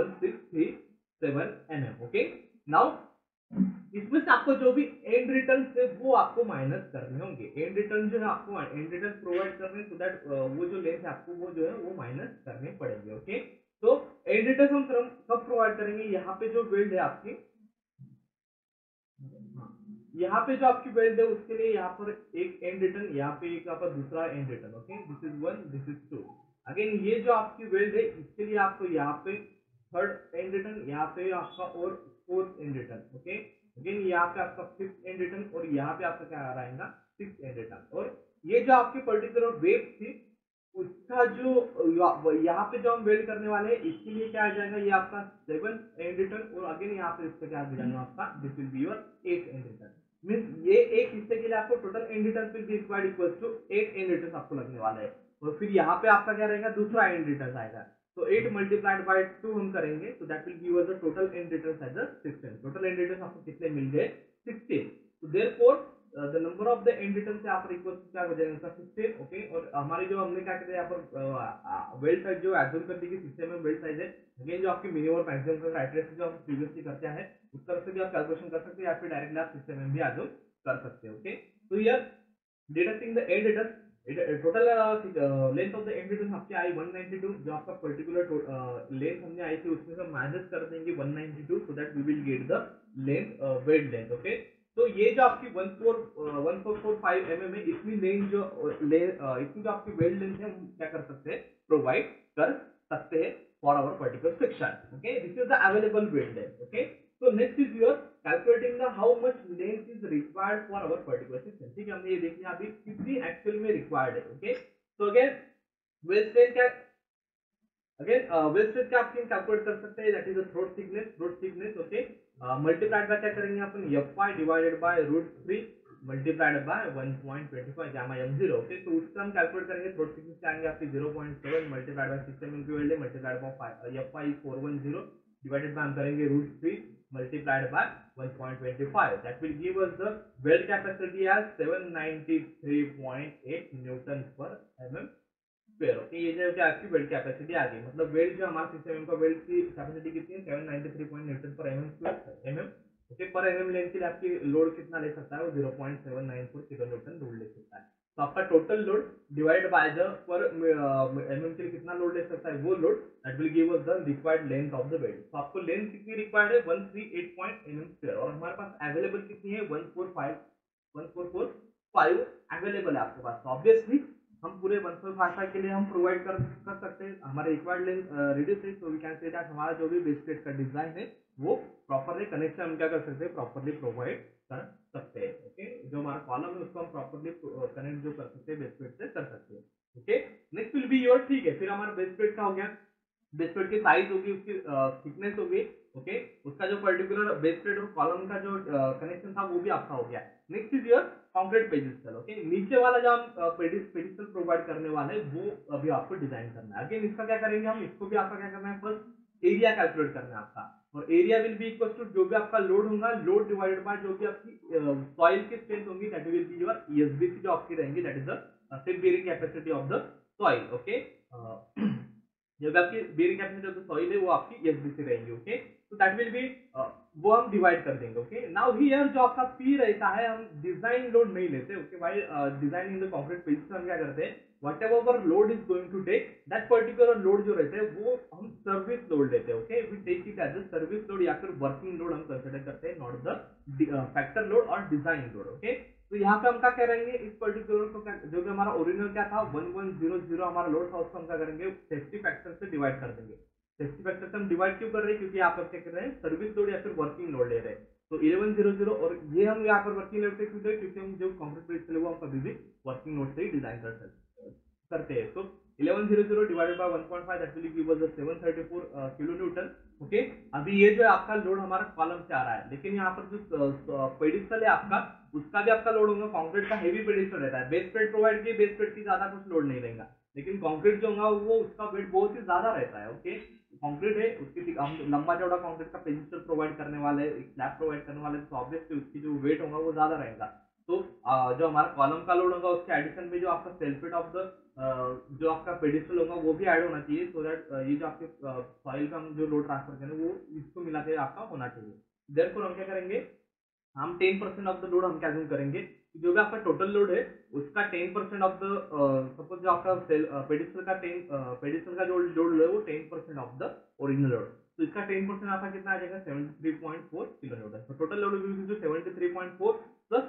1637 mm. ओके, नाउ इसमें से आपको जो भी एंड रिटर्न है वो आपको माइनस करने होंगे. एंड रिटर्न जो है आपको एंड रिटर्न प्रोवाइड करने, सो दैट वो जो लेंथ है आपको वो जो है वो माइनस करने पड़ेंगे. ओके, तो एंड रिटर्न हम कब प्रोवाइड करेंगे, यहाँ पे जो वेल्ड है आपकी, यहाँ पे जो आपकी वेल्ड है उसके लिए यहाँ पर एक एंड रिटर्न, यहाँ पे एक आपका दूसरा end return. Okay, this is 1, this is 2. Again ये जो आपकी वेल्ड है इसके लिए आपको यहाँ पे थर्ड एंड रिटर्न, यहाँ पे आपका और fourth end return. Okay, again यहाँ पे आपका 5th एंड रिटर्न और यहाँ पे आपका क्या रहेगा 6th एंड रिटर्न। और ये जो आपकी पर्टिकुलर वेव थी उसका जो यहाँ पे जो हम वेल्ड करने वाले हैं इसके लिए क्या आ जाएगा, ये आपका 7th एंड रिटर्न और अगेन यहाँ पे इसका क्या आ जाएगा आपका this will be your 8th end return. Means ये एक हिस्से के लिए आपको total end return will be required equals to 8 end return आपको लगने वाला है। और फिर यहाँ पे आपका क्या रहेगा दूसरा एंड रिटर्न आएगा, तो 8 मल्टीप्लाइड बाय 2 हम करेंगे, तो that will give us the total end return as 16। Total end return आपको कितने मिल गए 16। तो therefore the number of the end return से आप इक्वल क्या हो जाएगा 16। ओके, और हमारी जो हमने क्या किया यहाँ पर वेल्ड साइज जो एज्यूम कर दी कि सिस्टम में वेल्ड साइज है, अगेन जो आपकी मिनिमम और मैक्सिमम का क्राइटेरिया से जो हम प्रीवियसली करते हैं उस तरह से भी आप कैलकुलेशन कर सकते हैं या फिर डायरेक्टली आप सिस्टम में भी एज्यूम कर सकते हैं। ओके, तो here deducting the end return total length of the end return आपकी आई 192, जो आपका पर्टिकुलर लेंथ हमने आई थी उसमें से माइनस कर देंगे 192 so that we will get the length weld length. Okay, तो ये जो आपकी 1445 mm है इतनी लेंथ जो इतनी जो आपकी वेल्ड लेंथ है हम क्या कर सकते हैं प्रोवाइड कर सकते हैं for our particular section. Okay, this is the available weld length. Okay, so next is your calculating the how much length is required for our particular section। ठीक है, हमने ये देख लिया अभी कितनी एक्चुअल में रिक्वायर्ड है। Okay, so again weld strength क्या वेल स्ट्रेन क्या आप कैलकुलेट कर सकते हैं, that is the throat thickness. Okay, multiplied by क्या करेंगे अपन fy divided by √3 multiplied by 1.25 gamma m0। ओके, तो उसका हम कैलकुलेट करेंगे थ्रोट थिकनेस क्या आएंगे आपकी 0.7 मल्टीप्लाइड बाय 6 mm की weld multiplied by fy 410 divided by हम करेंगे √3 multiplied by 1.25 that will give us the weld capacity as 793.8 Newton per mm square। Okay, ये जो क्या आपकी वेल्ड कैपेसिटी आ गई, मतलब वेल्ड जो हमारा सिस्टम का वेल्ड की कैपेसिटी कितनी है 793 newton per mm। Okay, per mm length के लिए आपकी लोड कितना ले सकता है वो 0.794 किलो न्यूटन लोड ले सकता है। तो आपका total load divide by the per mm के लिए कितना लोड ले सकता है वो load that will give us the required length of the weld. तो आपको लेंथ कितनी रिक्वायर्ड है 138 mm स्क्वायर और हमारे पास अवेलेबल कितनी है 1445 अवेलेबल है आपके पास। तो ऑब्वियसली हम पूरे 145 के लिए हम प्रोवाइड कर सकते हैं, हमारे रिक्वायर्ड लेंथ रिड्यूस है, so we can say that हमारा जो भी बेस प्लेट का डिजाइन है वो प्रॉपर्ली कनेक्शन हम क्या कर सकते हैं प्रॉपर्ली प्रोवाइड कर सकते हैं। ओके, जो हमारा कॉलम है उसको हम प्रॉपर्ली कनेक्ट जो कर सकते हैं बेस प्लेट से कर सकते हैं। Okay, next will be your, ठीक है, फिर हमारा बेस प्लेट का हो गया, बेस प्लेट की साइज होगी उसकी थिकनेस होगी। ओके, उसका जो पर्टिकुलर बेस प्लेट और कॉलम का जो कनेक्शन था वो भी आपका हो गया। Next is your concrete pedestal. Okay, नीचे वाला जो हम पेडिस्टल प्रोवाइड करने वाले हैं वो अभी आपको डिजाइन करना है। अगेन इसका क्या करेंगे हम, इसको भी आपका क्या करना है फर्स्ट एरिया कैलकुलेट करना है आपका, और area will be equal to जो भी आपका लोड होगा लोड डिवाइडेड बाय जो भी आपकी सॉइल की स्ट्रेंथ होगी that will be your ESBC जो आपकी रहेंगी that is the strength bearing capacity of the soil. Okay, जो भी आपकी bearing capacity of the soil है वो आपकी ESBC रहेंगी। ओके, तो दैट विल बी वो हम डिवाइड कर देंगे। ओके, नाउ हियर जो आपका P रहता है हम डिजाइन लोड नहीं लेते। Okay, while designing the concrete base हम क्या करते हैं whatever load is going to take that particular load जो रहते हैं वो हम सर्विस लोड लेते हैं। Okay, we take it as a service load या फिर वर्किंग लोड हम कंसीडर करते हैं, नॉट द फैक्टर लोड और डिजाइन लोड। ओके, तो यहाँ पे हम क्या करेंगे इस पर्टिकुलर को जो भी हमारा ओरिजिनल क्या था 1100 हमारा लोड था उसको हम क्या करेंगे सेफ्टी फैक्टर से डिवाइड कर देंगे। सेफ्टी फैक्टर से हम डिवाइड क्यों कर रहे हैं, क्योंकि यहाँ पर क्या कर रहे हैं सर्विस लोड या फिर वर्किंग लोड ले रहे हैं। तो 1100 और ये हम यहाँ पर वर्किंग लोड से क्यों दे, क्योंकि हम जो कंक्रीट ब्रिज चले वो हम कभी भी वर्किंग लोड से ही डिजाइन करते हैं। तो 1100 divided by 1.5 that will give us 734 kilo newton. Okay, अभी ये जो है आपका लोड हमारा कॉलम से आ रहा है, लेकिन यहाँ पर जो पेडिस्टल है आपका उसका भी आपका लोड होगा, कंक्रीट का हेवी पेडिस्टल रहता है, बेस प्लेट प्रोवाइड की बेस प्लेट की ज्यादा कुछ लोड नहीं रहेगा, लेकिन कंक्रीट जो होगा वो उसका वेट बहुत ही ज्यादा रहता है। ओके, कंक्रीट है उसकी हम लंबा चौड़ा कंक्रीट का पेडिस्टल प्रोवाइड करने वाले स्लैब प्रोवाइड करने वाले, तो ऑब्वियसली उसकी जो वेट होगा वो ज्यादा रहेगा। तो जो हमारा कॉलम का लोड होगा उसके एडिशन में जो आपका सेल्फ वेट ऑफ द जो आपका पेडिस्टल होगा वो भी ऐड होना चाहिए, सो दैट ये जो आपके सॉइल का हम जो लोड ट्रांसफर करें वो इसको मिला के आपका होना चाहिए। देयरफॉर हम क्या करेंगे हम 10% ऑफ द लोड हम कैलकुलेट करेंगे, जो भी आपका टोटल लोड है उसका 10% ऑफ द सपोज जो आपका पेडिस्टल का जो लोड है वो 10% ऑफ द ओरिजिनल लोड, तो इसका 10% आपका कितना आ जाएगा 73.4 किलो न्यूटन। तो total load will be 73.4 plus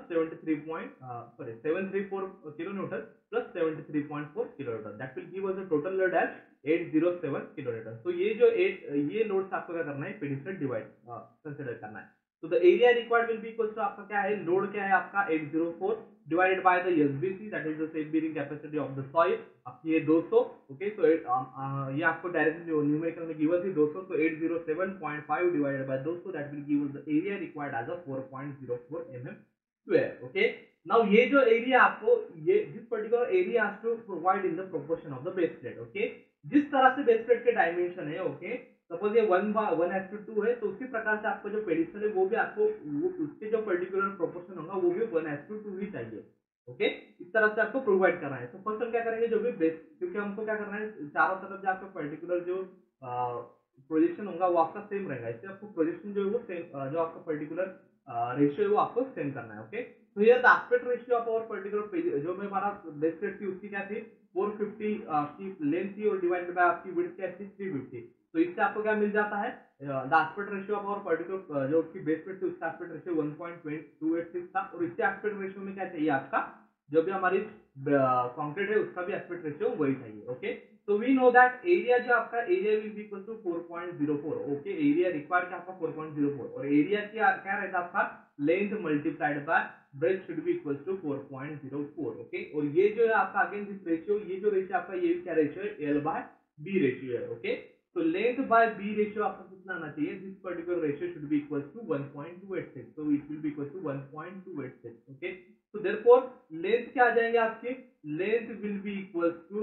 734 kilo newton plus 73.4 kilo newton, that will give us the total load as 807 kilo newton. तो ये जो ये लोड आपको क्या करना है पेडिस्टल डिवाइड कंसीडर करना है। तो the area required will be equal to आपका क्या है, लोड क्या है आपका 804 divided by the SBC that is the safe bearing capacity of the soil, आपकी ये 200। ओके, तो ये आपको डायरेक्टली जो न्यूमेरिकल में गिवन थी 200, तो 807.5 divided by 200 that will give the area required as a 4.04 mm square. Okay, now ये जो एरिया आपको ये this particular area has to provide in the proportion of the base plate. Okay, जिस तरह से बेस प्लेट के dimension है, okay, suppose ये 1:2 है, तो उसी प्रकार से आपका जो पेडिस्टल है वो भी आपको उसके जो पर्टिकुलर प्रोपोर्शन होगा वो भी 1:2 ही चाहिए। ओके, इस तरह से आपको प्रोवाइड करना है। तो फर्स्ट हम क्या करेंगे, जो भी बेस, क्योंकि हमको क्या करना है चारों तरफ जो आपका पर्टिकुलर जो प्रोजेक्शन होगा वो आपका सेम रहेगा, इससे आपको प्रोजेक्शन जो है वो सेम, जो आपका पर्टिकुलर रेशियो है वो आपको सेम करना है। ओके, तो here the aspect ratio of our particular base, जो में हमारा बेस प्लेट थी उसकी क्या थी 450 की लेंथ थी और डिवाइडेड बाय आपकी विड्थ क्या थी 350। तो इससे आपको क्या मिल जाता है, the aspect ratio of our particular जो उसकी बेस प्लेट थी उसका एस्पेक्ट रेशियो 1.286 था, और इससे एस्पेक्ट रेशियो में क्या चाहिए आपका, जो भी हमारी कंक्रीट है उसका भी एस्पेक्ट रेशियो वही चाहिए। Okay, so we know that area जो आपका area will be equal to 4.04। Okay, area required क्या आपका 4.04, और एरिया क्या रहता है आपका length multiplied by breadth should be equal to 4.04। Okay, और ये जो है आपका अगेन दिस रेशियो, ये जो रेशियो आपका ये क्या रेशियो है, एल बाय बी रेशियो है। ओके, तो लेंथ बाय बी रेशियो आपका कितना आना चाहिए, this particular ratio should be equal to 1.286, so it will be equal to 1.286। Okay, so therefore length क्या आ जाएंगे आपके, length will be equal to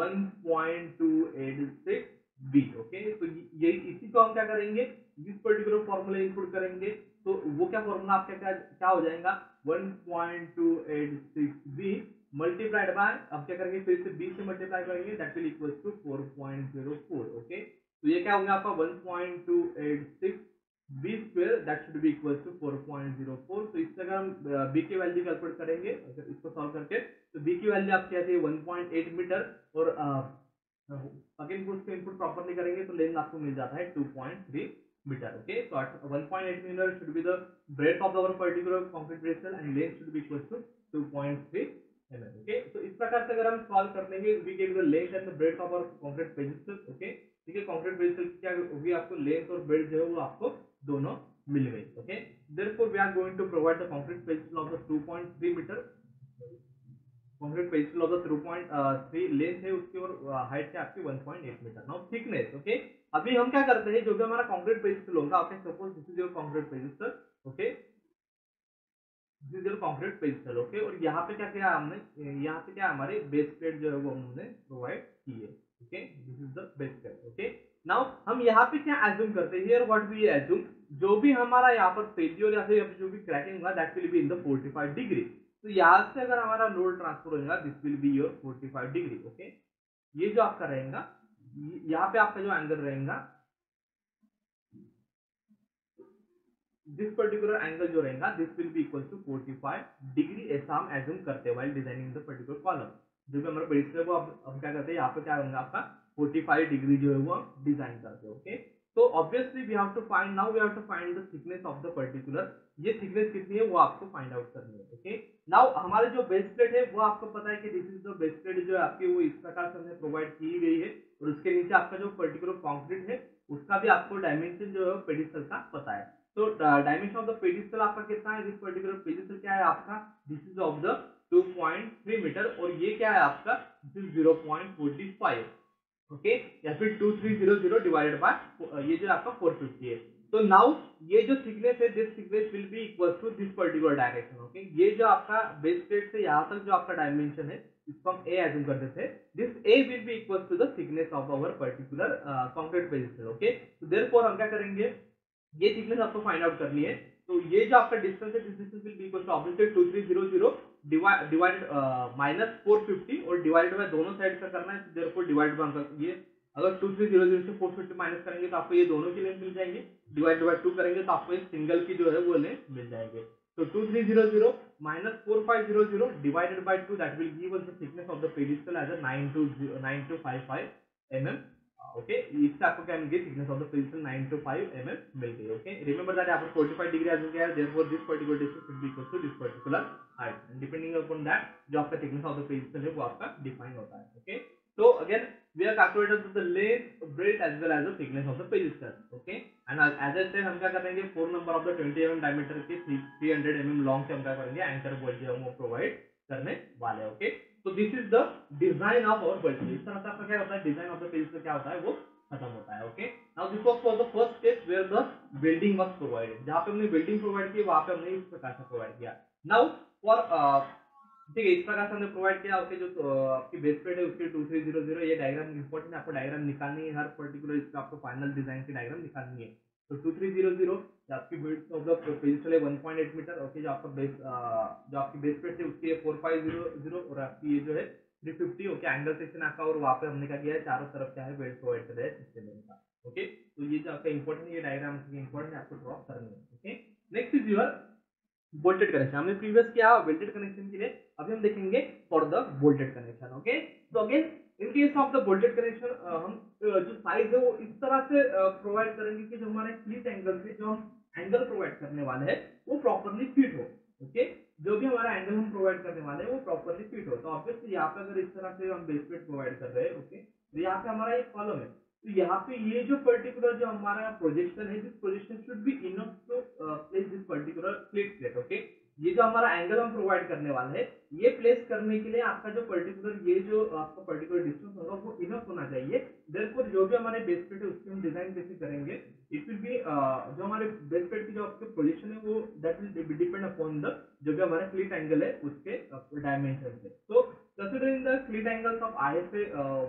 1.286 B. Okay, तो ये इसी को हम क्या करेंगे, इस पर्टिकुलर फॉर्मूला इनपुट करेंगे, तो वो क्या फॉर्मूला आपका क्या हो जाएगा 1.286 बी मल्टीप्लाइड बाय, अब क्या करेंगे फिर से बी से मल्टीप्लाई करेंगे, that will equal to 4.04। Okay, तो ये क्या होगा आपका 1.286 B square that should be equal to 4.04। तो इससे अगर हम बी की वैल्यू कैलकुलेट करेंगे, अगर इसको सॉल्व करके, तो बी की वैल्यू आपकी आती है 1.8 मीटर, और अगेन उसको इनपुट प्रॉपर्ली करेंगे तो लेंथ आपको मिल जाता है 2.3 मीटर। ओके, तो 1.8 meter should be the breadth of our particular concrete pedestal and length should be equal to 2.3 mm। Okay, तो इस प्रकार से अगर हम सॉल्व कर लेंगे we get the length and the breadth of our concrete pedestal. Okay, ठीक है, कंक्रीट पेडिस्टल क्या होगी, आपको लेंथ और ब्रेड्थ जो है वो आपको दोनों मिल गई। Okay, therefore we are going to provide the concrete pedestal of the 2.3 meter, concrete pedestal of the 3.3 length है उसकी, और हाइट है आपकी 1.8 मीटर। Now thickness. ओके, अभी हम क्या करते हैं, जो भी हमारा कंक्रीट पेडिस्टल होगा, okay, suppose this is your concrete pedestal. Okay, this is your concrete pedestal. Okay, और यहाँ पे क्या किया हमने, यहाँ पे क्या हमारे बेस प्लेट जो है वो हमने प्रोवाइड की है। Okay, this is the base plate. Okay, now हम यहाँ पे क्या एज्यूम करते हैं, हियर व्हाट वी एज्यूम, जो भी हमारा यहाँ पर फेल्योर या फिर जो भी क्रैकिंग होगा that will be in the 45 degree. तो यहाँ से अगर हमारा लोड ट्रांसफर होगा this will be your 45 degree. Okay, ये जो आपका रहेगा, यहाँ पे आपका जो एंगल रहेगा, दिस पर्टिकुलर एंगल जो रहेगा this will be equal to 45 degree, ऐसा हम एज्यूम करते हैं while designing the particular column. जो भी हमारा पेडिस्टल है वो अब क्या करते हैं, यहाँ पे क्या होगा आपका 45 डिग्री जो है वो हम डिजाइन करते हैं। ओके, तो obviously we have to find, now we have to find the thickness of the particular, ये थिकनेस कितनी है वो आपको फाइंड आउट करनी है। ओके, नाउ हमारे जो बेस प्लेट है वो आपको पता है कि this is the base plate जो है आपकी, वो इस प्रकार से हमने प्रोवाइड की गई है, और उसके नीचे आपका जो पर्टिकुलर कंक्रीट है उसका भी आपको डायमेंशन जो है पेडिस्टल का पता है। तो डायमेंशन ऑफ द पेडिस्टल आपका कितना है, दिस पर्टिकुलर पेडिस्टल क्या है आपका, this is of the 2.3 meter, और ये क्या है आपका, दिस 0.45। ओके, या फिर 2300 डिवाइडेड बाय ये जो आपका 450 है। तो नाउ ये जो थिकनेस है this thickness will be equal to this particular direction. Okay, ये जो आपका बेस प्लेट से यहाँ तक जो आपका डायमेंशन है इसको हम ए एज्यूम कर देते हैं, this A will be equal to the thickness of our particular concrete pedestal. Okay, तो देयरफॉर हम क्या करेंगे, ये थिकनेस आपको फाइंड आउट करनी है। तो ये जो आपका डिस्टेंस है this distance will be equal to obviously 2300 divided minus 450, और डिवाइडेड बाय दोनों साइड का करना है, देयरफॉर डिवाइड बाय ये अगर 2300 से 450 माइनस करेंगे तो आपको ये दोनों की लेंथ मिल जाएंगे, डिवाइड बाय 2 करेंगे तो आपको एक सिंगल की जो है वो लेंथ मिल जाएंगे। तो 2300 minus 4500 divided by 2 that will give us the thickness of the pedestal as a 9255 mm। Okay, इससे आपको क्या मिल गई, thickness of the pedestal 925 mm मिल गई। ओके, रिमेंबर दैट यहाँ पर 45 डिग्री एज्यूम किया है, therefore this particular distance should be equal to this particular height, and depending upon that जो आपका थिकनेस ऑफ द पेडिस्टल है वो आपका डिफाइन होता है। Okay, So again, we are calculated the length, breadth as well as the thickness of the pedestal. Okay, and as I said, हम क्या करेंगे 4 number of the 20 mm diameter के 300 mm long से हम क्या करेंगे एंकर बोल्ट जो हम प्रोवाइड करने वाले हैं. Okay, so this is the design of our bolt. इस तरह से आपका क्या होता है डिजाइन ऑफ द pedestal क्या होता है वो खत्म होता है. Okay, now this was for the first step where the building was provided. जहां पे हमने बिल्डिंग प्रोवाइड की वहां पे हमने इस प्रकार से प्रोवाइड किया. नाउ फॉर ठीक है, इस प्रकार से हमने प्रोवाइड किया. ओके, जो आपकी बेस प्लेट है उसकी 2300 ये डायग्राम इंपॉर्टेंट है, आपको डायग्राम निकालनी है हर पर्टिकुलर इसका आपको फाइनल डिजाइन की डायग्राम निकालनी है. तो 2300 आपकी विड्थ ऑफ द पेंसिल है 1.8 मीटर. ओके, जो आपका बेस जो आपकी बेस प्लेट है उसकी है 4500 और आपकी ये जो है 350. ओके, एंगल सेक्शन आपका और वहाँ पे हमने क्या किया है चारों तरफ क्या है वेल्ड प्रोवाइड कर दिया है 60 mm का. ओके, तो ये जो आपका इंपॉर्टेंट ये डायग्राम इंपॉर्टेंट है, आपको ड्रॉ करनी है. Okay, next is your bolted connection. हमने प्रीवियस किया वेल्डेड कनेक्शन के लिए, अभी हम देखेंगे for the bolted connection. Okay, तो again in case of the bolted connection हम जो साइज है वो इस तरह से प्रोवाइड करेंगे कि जो हमारे स्प्लिट एंगल से जो हम एंगल प्रोवाइड करने वाले हैं वो प्रॉपर्ली फिट हो. ओके, जो भी हमारा एंगल हम प्रोवाइड करने वाले हैं वो प्रॉपर्ली फिट हो. तो ऑब्वियसली यहाँ पे अगर इस तरह से हम बेस प्लेट प्रोवाइड कर रहे हैं, ओके, तो यहाँ पे हमारा एक कॉलम है. तो यहाँ पे ये जो पर्टिकुलर जो हमारा प्रोजेक्शन है, this projection should be enough to place this particular plate plate. Okay, ये जो हमारा एंगल हम प्रोवाइड करने वाले हैं ये प्लेस करने के लिए आपका जो पर्टिकुलर ये जो आपका पर्टिकुलर डिस्टेंस होगा वो इनफ होना चाहिए. देयरफॉर जो भी हमारे बेस प्लेट है उसकी हम डिजाइन कैसे करेंगे, इट विल बी जो हमारे बेस प्लेट की जो आपके पोजीशन है वो that will depend upon the जो भी हमारा स्लिट एंगल है उसके डायमेंशन से. तो considering the slit angles of ISA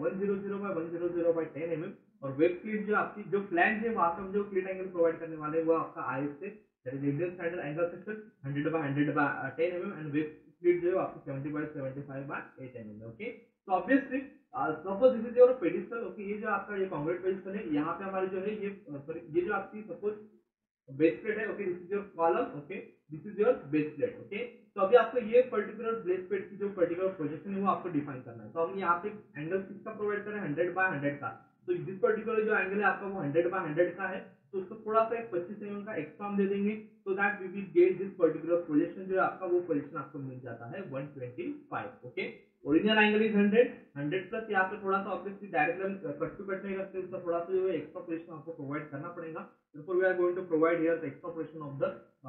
100 by 100 by 10 mm और वेब स्लिट जो आपकी जो फ्लैंज है वहां पे हम जो स्लिट एंगल प्रोवाइड करने वाले हैं वो आपका ISA that is Indian standard angle section 100 by 100 by 10 mm and web split जो है आपको 70 by 75 by 8 mm. ओके, तो obviously suppose this is your pedestal. Okay, ये जो आपका ये कांक्रीट पेडिस्टल है, यहाँ पे हमारे जो है ये सॉरी ये जो आपकी सपोज बेस प्लेट है. Okay, this is your column. Okay, this is your base plate. Okay, तो अभी आपको ये पर्टिकुलर बेस प्लेट की जो पर्टिकुलर प्रोजेक्शन है वो आपको डिफाइन करना है. तो हम यहाँ पे एंगल किसका प्रोवाइड करें 100 by 100 का. तो दिस पर्टिकुलर जो एंगल है आपका वो 100 by 100 का है, तो उसको थोड़ा सा एक 25 mm का एक्स्ट्रा हम दे देंगे so that we will get this particular projection जो है आपका वो प्रोजेक्शन आपको मिल जाता है 125. Okay, original angle is 100 plus यहाँ पे थोड़ा सा ऑब्वियसली डायरेक्टली हम कट टू कट नहीं करते, उसका थोड़ा सा जो है एक्स्ट्रा प्रोजेक्शन आपको प्रोवाइड करना पड़ेगा. therefore we are going to provide here the extra portion of the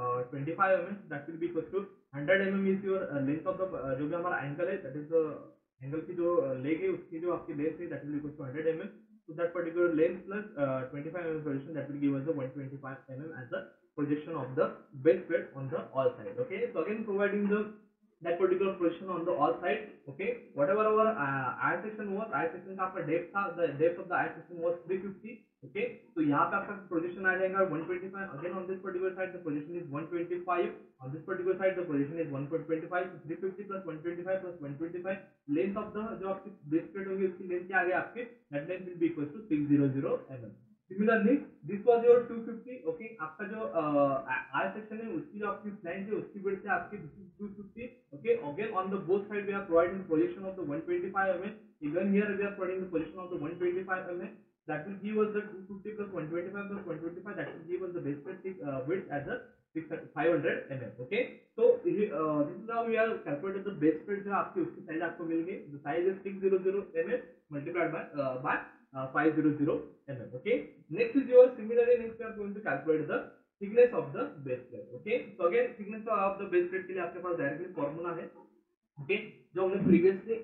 25 mm that will be equal to 100 mm is your length of the जो भी हमारा एंगल है that is the एंगल की जो leg है उसकी जो आपकी लेंथ है that will be equal to 100 mm. So that particular length plus 25 mm projection that will give us the 125 mm as the projection of the base plate on the all side. Okay, so again providing the that particular position on the all side. Okay, whatever our eye section was, eye section का आपका depth था, the depth of the eye section was 350. Okay, तो यहाँ पे आपका projection आ जाएगा 125. Again on this particular side the projection is 125. On this particular side the projection is 125. So 350 plus 125 plus 125. Length of the जो आपकी base plate होगी उसकी length क्या आ गया आपके, that length will be equal to 600 mm. Similarly, this was your 250. Okay, आपका जो I section है उसकी जो आपकी फ्लैंज है उसकी width है आपकी 250. Okay, again on the both side we are providing the position of the 125 mm. Even here we are providing the position of the 125 mm. That will give us the 250 plus 125 plus 125. That will give us the base plate width as a 500 mm. Okay, so this is how we are calculated the base plate जो आपकी उसकी size आपको मिल गई. The size is 600 mm multiplied by 500 mm. Okay, next is your similarly next we are going to calculate the thickness of the base plate. Okay, so again thickness of the base plate के लिए आपके पास directly formula है. Okay, जो हमने previously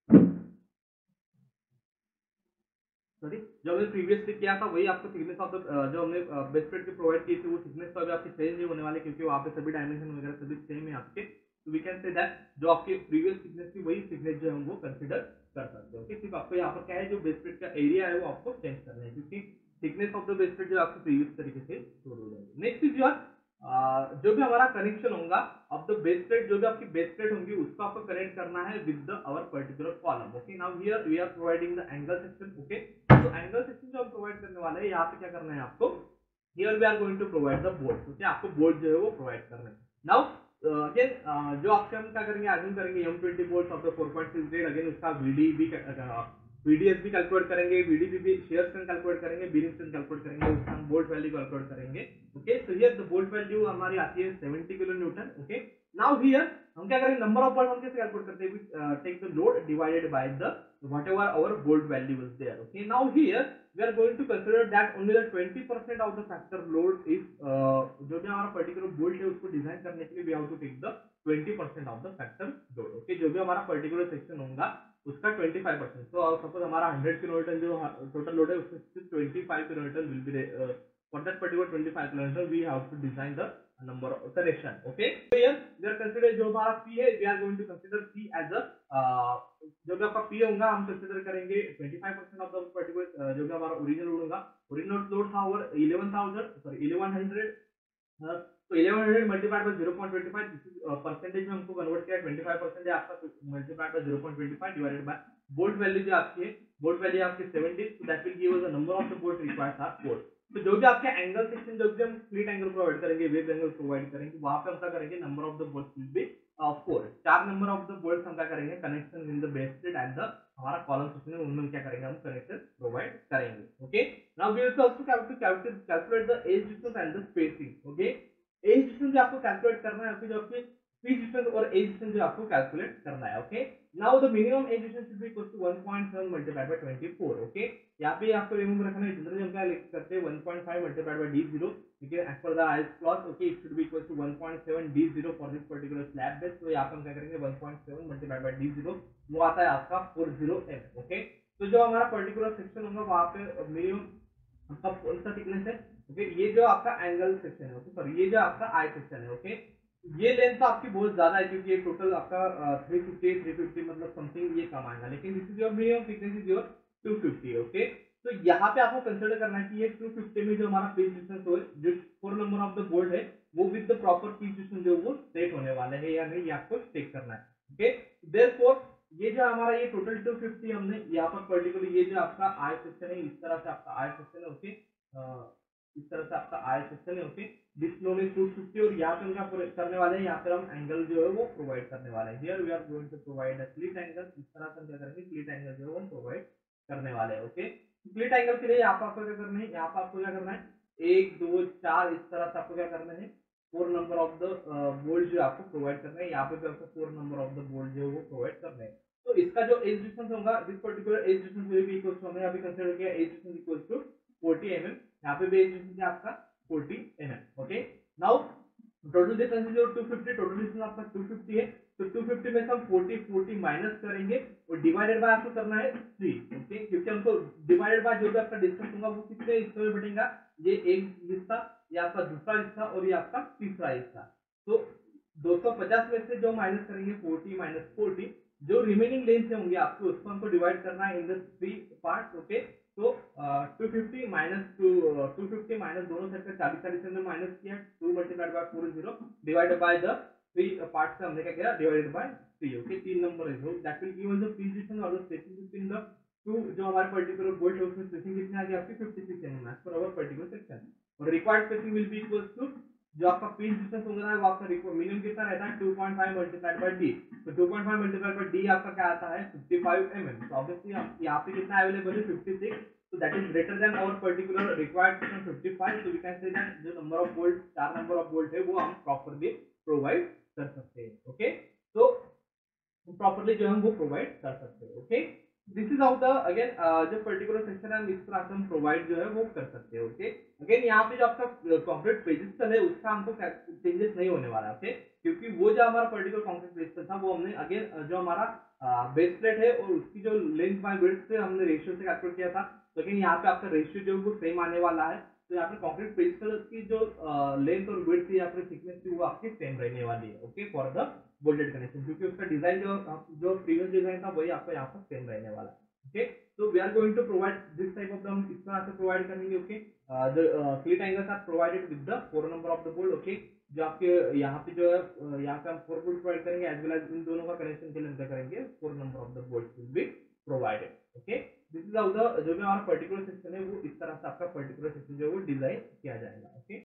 किया था वही आपको थिकनेस ऑफ द जो हमने बेस प्लेट की प्रोवाइड की थी वो थिकनेस तो अभी आपकी चेंज नहीं होने वाली क्योंकि वहाँ पे सभी डायमेंशन वगैरह सभी सेम है आपके. तो वी कैन से दैट जो आपकी प्रीवियस थिकनेस थी वही थिकनेस जो है हम वो कंसीडर कर सकते हो. ओके, सिर्फ आपको यहाँ पर क्या है जो बेस प्लेट का एरिया है वो आपको चेंज करना है क्योंकि thickness of the base plate जो आपको प्रीवियस तरीके से स्टोर हो जाएगी. नेक्स्ट इज योर जो भी हमारा कनेक्शन होगा ऑफ द बेस प्लेट, जो भी आपकी बेस प्लेट होंगी उसको आपको कनेक्ट करना है with the our particular column. Okay, now here we are providing the angle section. Okay, तो एंगल सेक्शन जो हम प्रोवाइड करने वाले हैं यहाँ पे क्या करना है आपको, here we are going to provide the bolt. Okay, आपको बोल्ट जो है वो प्रोवाइड करना है. नाउ अगेन जो आपसे हम क्या करेंगे एज्यूम करेंगे M20 bolt of the 4.6 grade. Again उसका VD भी VDS भी कैलकुलेट करेंगे, VDB भी शेयर स्ट्रेंथ कैलकुलेट करेंगे, बीयरिंग स्ट्रेंथ कैलकुलेट करेंगे, उसका हम बोल्ट वैल्यू कैलकुलेट करेंगे। Okay, so here the bolt value हमारी आती है 70 kilo newton. Okay, now here हम क्या करेंगे, नंबर ऑफ बोल्ट हम कैसे कैलकुलेट करते हैं, take the load divided by the whatever our bolt value is there. Okay, now here we are going to consider that only the 20% of the factor load is जो भी हमारा particular bolt है उसको design करने के लिए we have to take the 20% of the factor load. Okay, जो भी हमारा पर्टिकुलर सेक्शन होगा उसका 25%। तो सपोज हमारा 100 किलोमीटर जो टोटल लोड है उसमें 25 kilometre will be for that particular 25 kilometer we have to design the number of connection. Okay, so here we are consider जो हमारा P है we are going to consider P as a जो भी आपका P होगा हम consider करेंगे 25% of the particular जो भी हमारा ओरिजिनल लोड होगा। ओरिजिनल लोड था ओवर 1100 तो 1100 मल्टीप्लाइड बाय 0.25 परसेंटेज में हमको कन्वर्ट किया 25% है आपका multiplied by 0.25 divided by bolt value जो आपकी है, बोल्ट वैल्यू आपकी 70, so that will give us the number of the bolt required are 4। तो जो भी आपके एंगल सेक्शन जो भी हम स्प्लिट एंगल प्रोवाइड करेंगे, वेव एंगल प्रोवाइड करेंगे, वहां पे हम क्या करेंगे, number of the bolts will be 4। 4 number of the bolts हम क्या करेंगे, connection in the base plate and the हमारा कॉलम सेक्शन है उनमें क्या करेंगे, हम कनेक्शन प्रोवाइड करेंगे। Okay, now we will also calculate the edge distance and the spacing. Okay, edge distance जो आपको कैलकुलेट करना है, फिर जो आपके पीच डिस्टेंस और एज डिस्टेंस जो आपको कैलकुलेट करना है। Okay, now the minimum edge distance should be equal to 1.7 multiplied by 24। Okay, यहाँ पे आपको रिमूव रखना है, जनरली हम क्या लिख सकते हैं 1.5 मल्टीप्लाइड बाय d0, लेकिन as per the IS clause okay it should be equal to 1.7 d0 for this particular slab base. तो यहाँ पे हम क्या करेंगे 1.7 मल्टीप्लाइड बाय d0 वो आता है आपका 40 ओके, तो जो हमारा पर्टिकुलर सेक्शन होगा वहां पे मिनिमम आपका कौन सा थिकनेस है। ओके, ये जो आपका एंगल सेक्शन है, ओके सॉरी ये जो आपका आई सेक्शन है। ओके, ये लेंथ तो आपकी बहुत ज्यादा है क्योंकि ये टोटल आपका 350 मतलब समथिंग ये कम आएगा, लेकिन this is your minimum thickness is your 250। Okay, तो यहाँ पे आपको कंसीडर करना है कि ये 250 में जो हमारा पिच डिस्टेंस हो जो 4 नंबर ऑफ द बोल्ट है वो with the proper pitch distance जो वो सेट होने वाले है या नहीं, ये आपको चेक करना है। ओके, देयरफॉर ये जो हमारा ये टोटल 250 हमने यहाँ पर पर्टिकुलर ये जो आपका आई सेक्शन है, इस तरह से आपका आई सेक्शन है। ओके, इस तरह से आपका आई सेक्शन है। ओके, दिस नोन इज 250 और यहाँ पे हम क्या करने वाले हैं, यहाँ पे हम एंगल जो है वो प्रोवाइड करने वाले हैं। Here we are going to provide a slit angle. इस तरह से हम क्या करेंगे, स्लिट एंगल जो है वो प्रोवाइड करने वाले हैं। ओके, स्लिट एंगल के लिए यहाँ पर आपको क्या करना है, यहाँ पर आपको क्या करना है 1 2 4 इस तरह से आपको क्या करना है 4 नंबर ऑफ द बोल्ट जो आपको प्रोवाइड करना है। यहाँ पे भी आपको 4 नंबर ऑफ द बोल्ट जो है वो प्रोवाइड करना है। तो इसका जो एज डिस्टेंस होगा, this particular edge distance will be equal to, हमने अभी कंसीडर किया edge distance equal to 40 mm, यहाँ पे भी एज डिस्टेंस है आपका 40 mm। Okay, now total distance जो 250, टोटल डिस्टेंस आपका 250 है, तो 250 में से हम 40 माइनस करेंगे और डिवाइडेड बाय आपको करना है 3। ओके, क्योंकि हमको डिवाइडेड बाय जो भी आपका डिस्टेंस होगा वो कितने हिस्सों में बटेगा, ये एक हिस्सा, ये आपका दूसरा हिस्सा और ये आपका तीसरा हिस्सा। तो 250 में से जो माइनस करेंगे 40 माइनस 40, जो रिमेनिंग लेंथ होंगे आपको उसको हमको डिवाइड करना है इन द 3 पार्ट्स। ओके, तो 250 माइनस 250 माइनस दोनों साइड का 40 से हमने माइनस किया, 2 multiplied by 40 divided by the 3 parts से हमने क्या किया, डिवाइडेड बाय 3। ओके, 3 नंबर है, so that will give us the pitch distance और the spacing between the two जो हमारे पर्टिकुलर बोल्ट है उसमें स्पेसिंग कितनी आ गई आपकी 56 mm as per our particular section, और required spacing will be equal to जो आपका पिच डिस्टेंस होगा वो आपका मिनिमम कितना रहता है 2.5 मल्टीप्लाइड बाय d। तो 2.5 मल्टीप्लाइड बाय d आपका क्या आता है 55 mm। तो ऑब्वियसली यहाँ पे कितना अवेलेबल है 56, so that is greater than our particular required section 55, so we can say that जो number of bolt 4 number of bolt है वो हम properly provide कर सकते हैं। ओके, तो प्रॉपर्ली जो हम वो प्रोवाइड कर सकते हैं। Okay, this is how the again जो पर्टिकुलर सेक्शन है हम इस तरह से हम प्रोवाइड जो है वो कर सकते हैं। ओके, अगेन यहाँ पे जो आपका कंक्रीट पेजिस्टल है उसका हमको चेंजेस नहीं होने वाला है। ओके, क्योंकि वो जो हमारा पर्टिकुलर कंक्रीट पेजिस्टल था वो हमने अगेन जो हमारा बेस प्लेट है और उसकी जो लेंथ बाय विड्थ से हमने रेशियो से कैलकुलेट किया था, लेकिन यहाँ पे आपका रेशियो जो वो सेम आने वाला है। तो यहाँ पे कंक्रीट पेजिस्टल की जो लेंथ और विड्थ या फिर थिकनेस थी वो आपकी सेम रहने वाली है। Okay, for the bolted connection, क्योंकि उसका डिजाइन जो प्रीवियस डिजाइन था वही आपको यहाँ पर सेम रहने वाला है। ओके, तो we are going to provide this type of हम इस तरह से प्रोवाइड करेंगे। Okay, the slit angles are provided with the 4 number of the bolt. Okay, जो आपके यहाँ पे जो है यहाँ पे हम 4 बोल्ट प्रोवाइड करेंगे एज वेल एज इन दोनों का कनेक्शन के लिए हम क्या करेंगे 4 number of the bolt will be provided. Okay, this is how the जो भी हमारा पर्टिकुलर सेक्शन है वो इस तरह से आपका पर्टिकुलर सेक्शन जो है वो डिजाइन किया जाएगा। ओके।